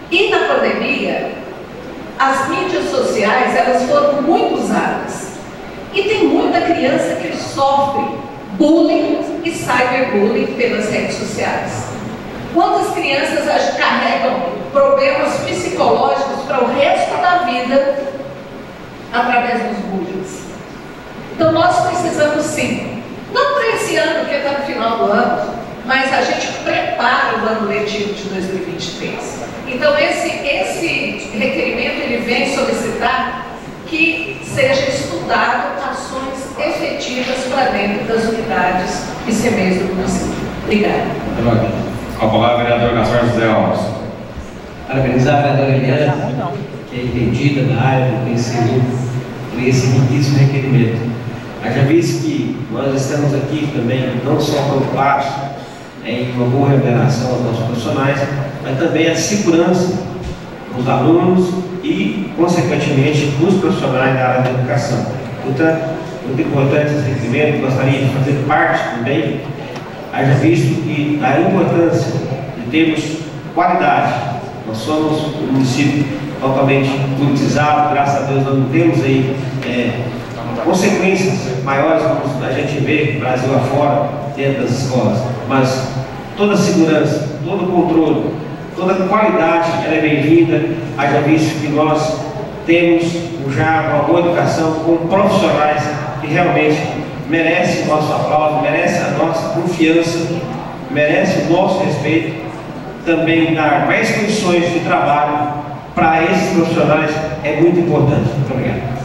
E na pandemia, as mídias sociais, elas foram muito usadas. E tem muita criança que sofre bullying e cyberbullying pelas redes sociais. Quantas crianças carregam problemas psicológicos para o resto da vida através dos bullying? Então nós precisamos sim, não para esse ano, que está no final do ano, mas a gente prepara o ano letivo de dois mil e vinte e três. Então esse, esse requerimento ele vem solicitar que seja estudado ações efetivas para dentro das unidades I C M E S do município. Obrigada. Com a palavra, vereador Gaspar José Alves. Parabenizar a vereadora Eliane, que é entendida da área do conhecimento, por esse riquíssimo requerimento. Haja visto que nós estamos aqui também não só preocupados em uma boa remuneração aos nossos profissionais, mas também a segurança dos alunos e, consequentemente, dos profissionais da área da educação. Portanto, muito importante esse requerimento, gostaria de fazer parte também, haja visto que a importância de termos qualidade. Nós somos um município totalmente politizado, graças a Deus nós não temos aí é, consequências maiores como a gente vê Brasil afora, dentro das escolas, mas toda a segurança, todo o controle, toda a qualidade ela é bem-vinda, haja visto que nós temos já uma boa educação com profissionais que realmente merecem o nosso aplauso, merecem a nossa confiança, merecem o nosso respeito, também dar mais condições de trabalho para esses profissionais é muito importante. Muito obrigado.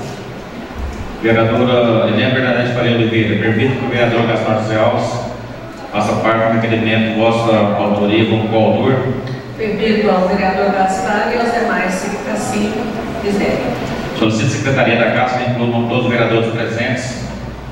Vereadora Eliane Bernadette Faria Oliveira, permito que o vereador Gaspar José Alves faça parte do requerimento vossa autoria como coautor. Permito ao vereador Gaspar e aos demais, se assim quiserem. Solicito a Secretaria da Casa que inclua o nome de todos os vereadores presentes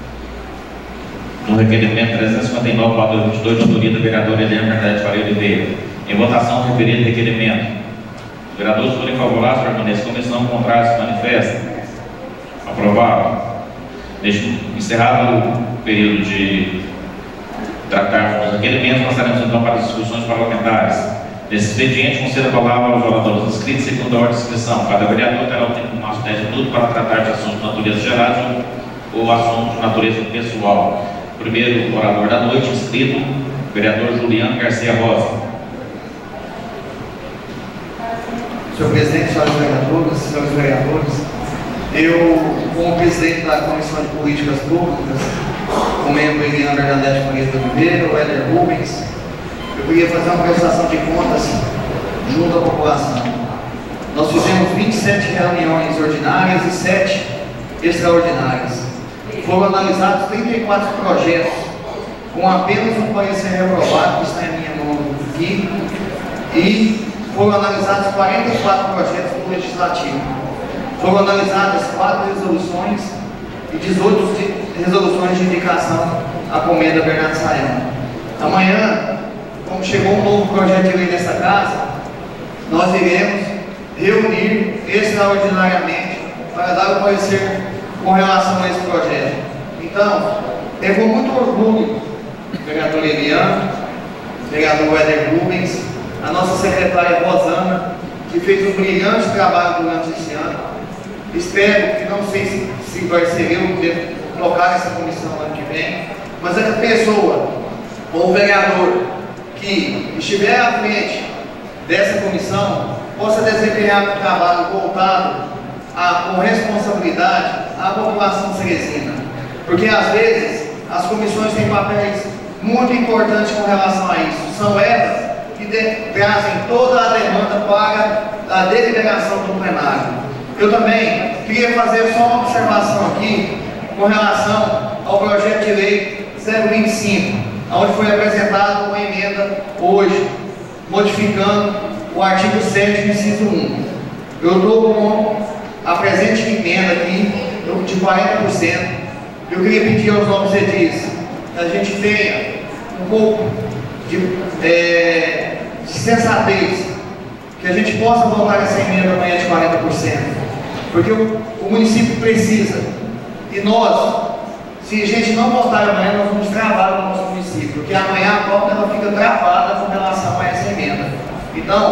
no requerimento trezentos e cinquenta e nove barra dois mil e vinte e dois, de autoria da vereadora Eliane Bernadette Faria Oliveira. Em votação, referido requerimento. Os vereadores forem favoráveis, permaneçam. Comissão contrária se manifesta. Aprovado. Deixe encerrado o período de tratar os requerimentos, passaremos então para as discussões parlamentares. Nesse expediente, conceda a palavra aos oradores inscritos segundo a ordem de inscrição. Cada vereador terá o tempo máximo de dez minutos para tratar de assuntos de natureza gerais ou assuntos de natureza pessoal. Primeiro orador da noite, inscrito, vereador Juliano Garcia Rosa. Senhor presidente, senhores vereadores, senhores vereadores, eu, como presidente da Comissão de Políticas Públicas, com o membro Eliane Bernadette Faria Oliveira, o Éder Rubens, eu queria fazer uma prestação de contas junto à população. Nós fizemos vinte e sete reuniões ordinárias e sete extraordinárias. Foram analisados trinta e quatro projetos, com apenas um parecer reprovado, que está em minha mão aqui, e foram analisados quarenta e quatro projetos do Legislativo. Foram analisadas quatro resoluções e dezoito de resoluções de indicação à Comenda Bernardo Sayão. Amanhã, como chegou um novo projeto de lei nessa casa, nós iremos reunir extraordinariamente para dar o parecer com relação a esse projeto. Então, é com muito orgulho, vereador Eliane, vereador Éder Rubens, a nossa secretária Rosana, que fez um brilhante trabalho durante esse ano. Espero que, não sei se, se vai ser eu que colocar essa comissão no ano que vem, mas essa pessoa, ou o vereador, que estiver à frente dessa comissão, possa desempenhar um trabalho voltado a, com responsabilidade à população ceresina. Porque, às vezes, as comissões têm papéis muito importantes com relação a isso. São elas que de, trazem toda a demanda para a deliberação do plenário. Eu também queria fazer só uma observação aqui com relação ao projeto de lei zero vinte e cinco, onde foi apresentada uma emenda hoje, modificando o artigo sete, inciso um. Eu estou com a presente emenda aqui de quarenta por cento. Eu queria pedir aos novos edis que a gente tenha um pouco de, é, de sensatez, que a gente possa votar essa emenda amanhã de quarenta por cento, porque o, o município precisa, e nós, se a gente não votar amanhã, nós vamos travar o nosso município, porque amanhã a pauta ela fica travada com relação a essa emenda. Então,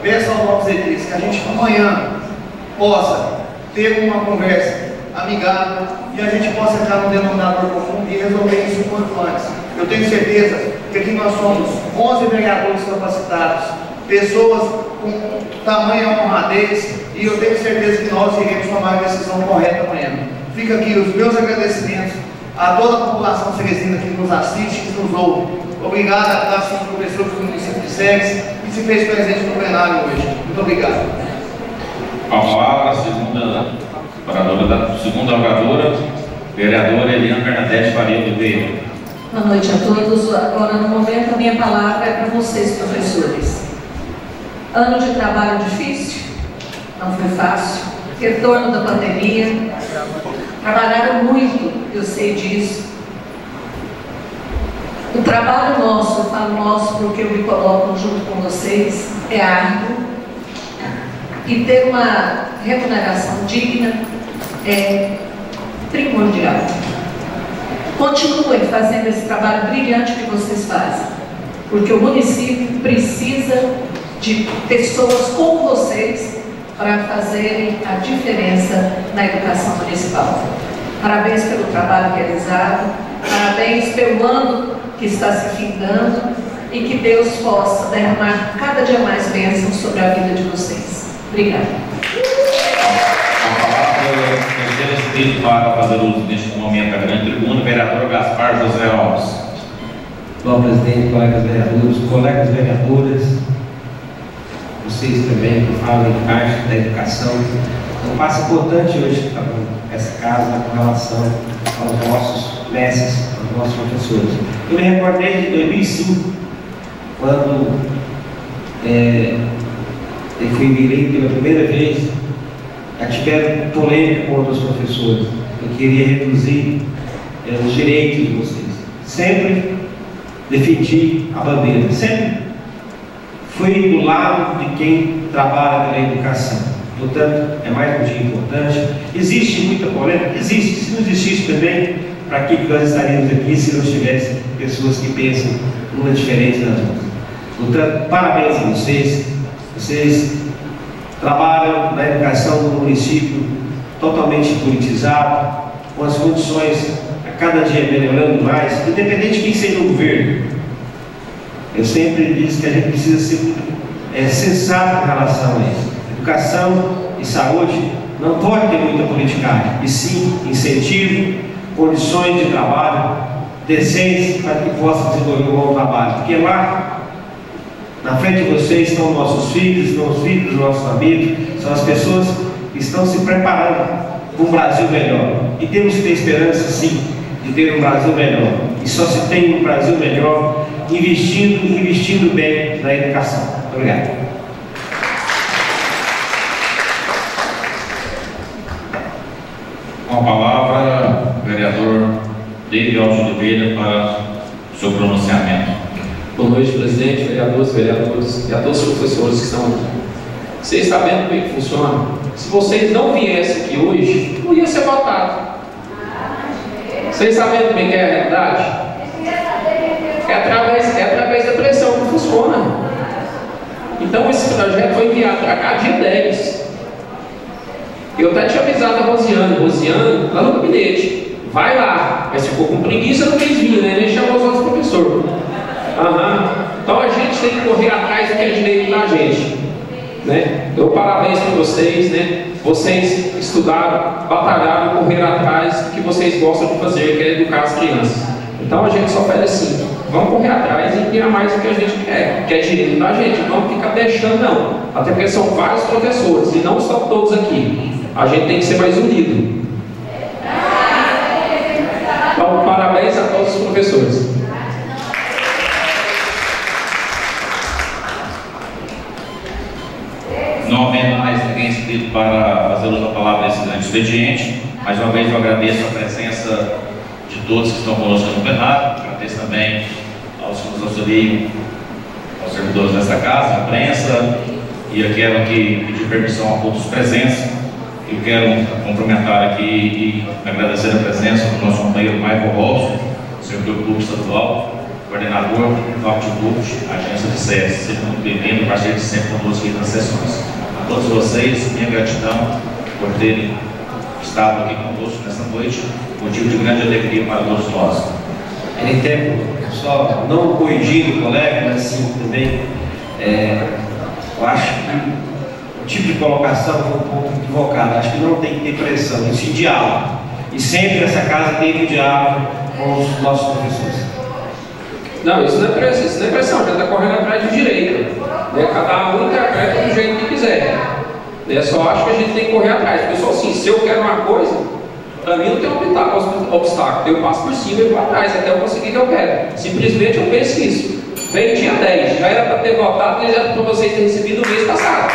peço ao nosso edil que a gente amanhã possa ter uma conversa amigável e a gente possa entrar no denominador comum e resolver isso o quanto antes. Eu tenho certeza que aqui nós somos onze vereadores capacitados, pessoas com tamanha honradez, e eu tenho certeza que nós iremos tomar a decisão correta amanhã. Fica aqui os meus agradecimentos a toda a população ceresina que nos assiste, que nos ouve. Obrigado à classe de professores do município de Ceres que se fez presente no plenário hoje. Muito obrigado. A palavra, a segunda oradora, da segunda oradora, vereadora Eliana Bernadette Faria Oliveira. Boa noite a todos. Agora, no momento, a minha palavra é para vocês, professores. Ano de trabalho difícil, não foi fácil. Retorno da pandemia. Trabalharam muito, eu sei disso. O trabalho nosso, eu falo nosso porque eu me coloco junto com vocês, é árduo. E ter uma remuneração digna é primordial. Continuem fazendo esse trabalho brilhante que vocês fazem, porque o município precisa de pessoas como vocês para fazerem a diferença na educação municipal. Parabéns pelo trabalho realizado, parabéns pelo ano que está se findando e que Deus possa derramar cada dia mais bênçãos sobre a vida de vocês. Obrigada. A palavra é inscrito para fazer uso neste momento da grande tribuna, o vereador Gaspar José Alves. Bom, presidente, colegas vereadores, colegas vereadoras, vocês também que falam em parte da educação. Um passo importante hoje para essa casa com relação aos nossos mestres, aos nossos professores. Eu me recordei de dois mil e cinco, quando é, eu fui eleito pela primeira vez, já tiveram polêmica com outros professores. Eu queria reduzir é, os direitos de vocês. Sempre defendi a bandeira, sempre fui do lado de quem trabalha pela educação. Portanto, é mais um dia importante. Existe muita polêmica? Existe. Se não existisse também, para que nós estaríamos aqui se não tivesse pessoas que pensam uma diferente das outras? Portanto, parabéns a vocês. Vocês trabalham na educação do município totalmente politizado, com as condições a cada dia melhorando mais, independente de quem seja o governo. Eu sempre disse que a gente precisa ser é, sensato em relação a isso. Educação e saúde não pode ter muita politicagem, e sim incentivo, condições de trabalho decentes para que possa desenvolver um bom trabalho. Porque lá, na frente de vocês, estão nossos filhos, estão os filhos dos nossos amigos, são as pessoas que estão se preparando para um Brasil melhor. E temos que ter esperança, sim, de ter um Brasil melhor. E só se tem um Brasil melhor investindo e investindo bem na educação. Muito obrigado. Com a palavra, o vereador David Alves Oliveira para o seu pronunciamento. Boa noite, presidente, vereadores, vereadores e a todos os professores que estão aqui. Vocês sabem como é que funciona? Se vocês não viessem aqui hoje, não ia ser votado. Vocês sabem como é que é a realidade? É através, é através da pressão que funciona. Então esse projeto foi enviado para cá dia dez. Eu até tinha avisado a Rosiane, Rosiane, lá no gabinete, vai lá, mas ficou com preguiça, não quis vir, né? Nem chamou os outros professores. Uhum. Então a gente tem que correr atrás do que é direito da gente, né? Eu parabéns para vocês, né? Vocês estudaram, batalharam, correram atrás do que vocês gostam de fazer, que é educar as crianças. Então a gente só pede assim, vamos correr atrás e criar mais o que a gente quer, que é direito da gente, não vamos ficar deixando não, até porque são vários professores e não são todos aqui, a gente tem que ser mais unido. Então parabéns a todos os professores. Não havendo mais ninguém inscrito para fazer uso da palavra nesse grande expediente, mais uma vez eu agradeço a presença de todos que estão conosco no plenário, agradeço também aos que nos auxiliam, aos servidores desta casa, à imprensa, e eu quero aqui pedir permissão a todos os presentes. Eu quero cumprimentar aqui e agradecer a presença do nosso companheiro Michael Robson, servidor público estadual, coordenador do Outlook, agência de séries. Seja muito bem-vindo, parceiro de sempre conosco aqui nas sessões. A todos vocês, minha gratidão por terem estado aqui conosco nessa noite, motivo de grande alegria para todos nós. Em tempo, só não corrigindo o colega, mas sim também, é, eu acho que o tipo de colocação foi um pouco equivocado. Acho que não tem que ter pressão, isso é diálogo. E sempre essa casa teve um diálogo com os nossos professores. Não, isso não é pressão, isso não é pressão, já está correndo atrás do direito. Né? Cada um interpreta do jeito que quiser. Né? Só acho que a gente tem que correr atrás. Porque só assim, se eu quero uma coisa, para mim não tem um obstáculo. Eu passo por cima e vou atrás até eu conseguir o que eu quero. Simplesmente eu penso isso. Veio dia dez, já era para ter votado e já era para vocês terem recebido o mês passado.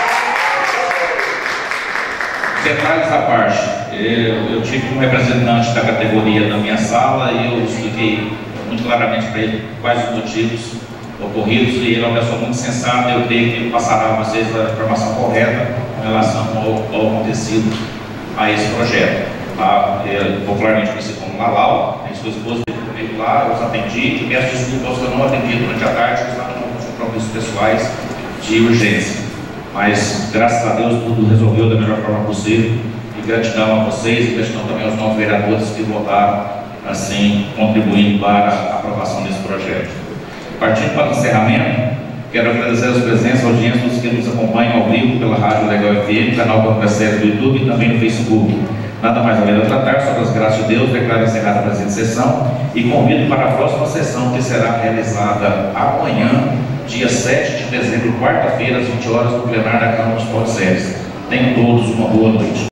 Detalhes à parte, eu, eu tive um representante da categoria na minha sala e eu expliquei muito claramente para ele quais os motivos ocorridos e ele é uma pessoa muito sensata. Eu creio que ele passará a vocês a informação correta com relação ao, ao acontecido a esse projeto. Tá? É, popularmente conhecido como Lalau, a sua esposa veio lá, eu os atendi e peço desculpas que eu não atendi durante a tarde, porque estavam com compromissos pessoais de urgência. Mas, graças a Deus, tudo resolveu da melhor forma possível. E gratidão a vocês e gratidão também aos novos vereadores que votaram, assim, contribuindo para a aprovação desse projeto. Partindo para o encerramento, quero agradecer as presenças e audiências dos que nos acompanham ao vivo pela Rádio Legal F M, canal Câmara Série do YouTube e também no Facebook. Nada mais além de tratar sobre as graças de Deus, declaro encerrada a presente sessão e convido para a próxima sessão, que será realizada amanhã, dia sete de dezembro, quarta-feira, às vinte horas, no plenário da Câmara Municipal de Séries. Tenham todos uma boa noite.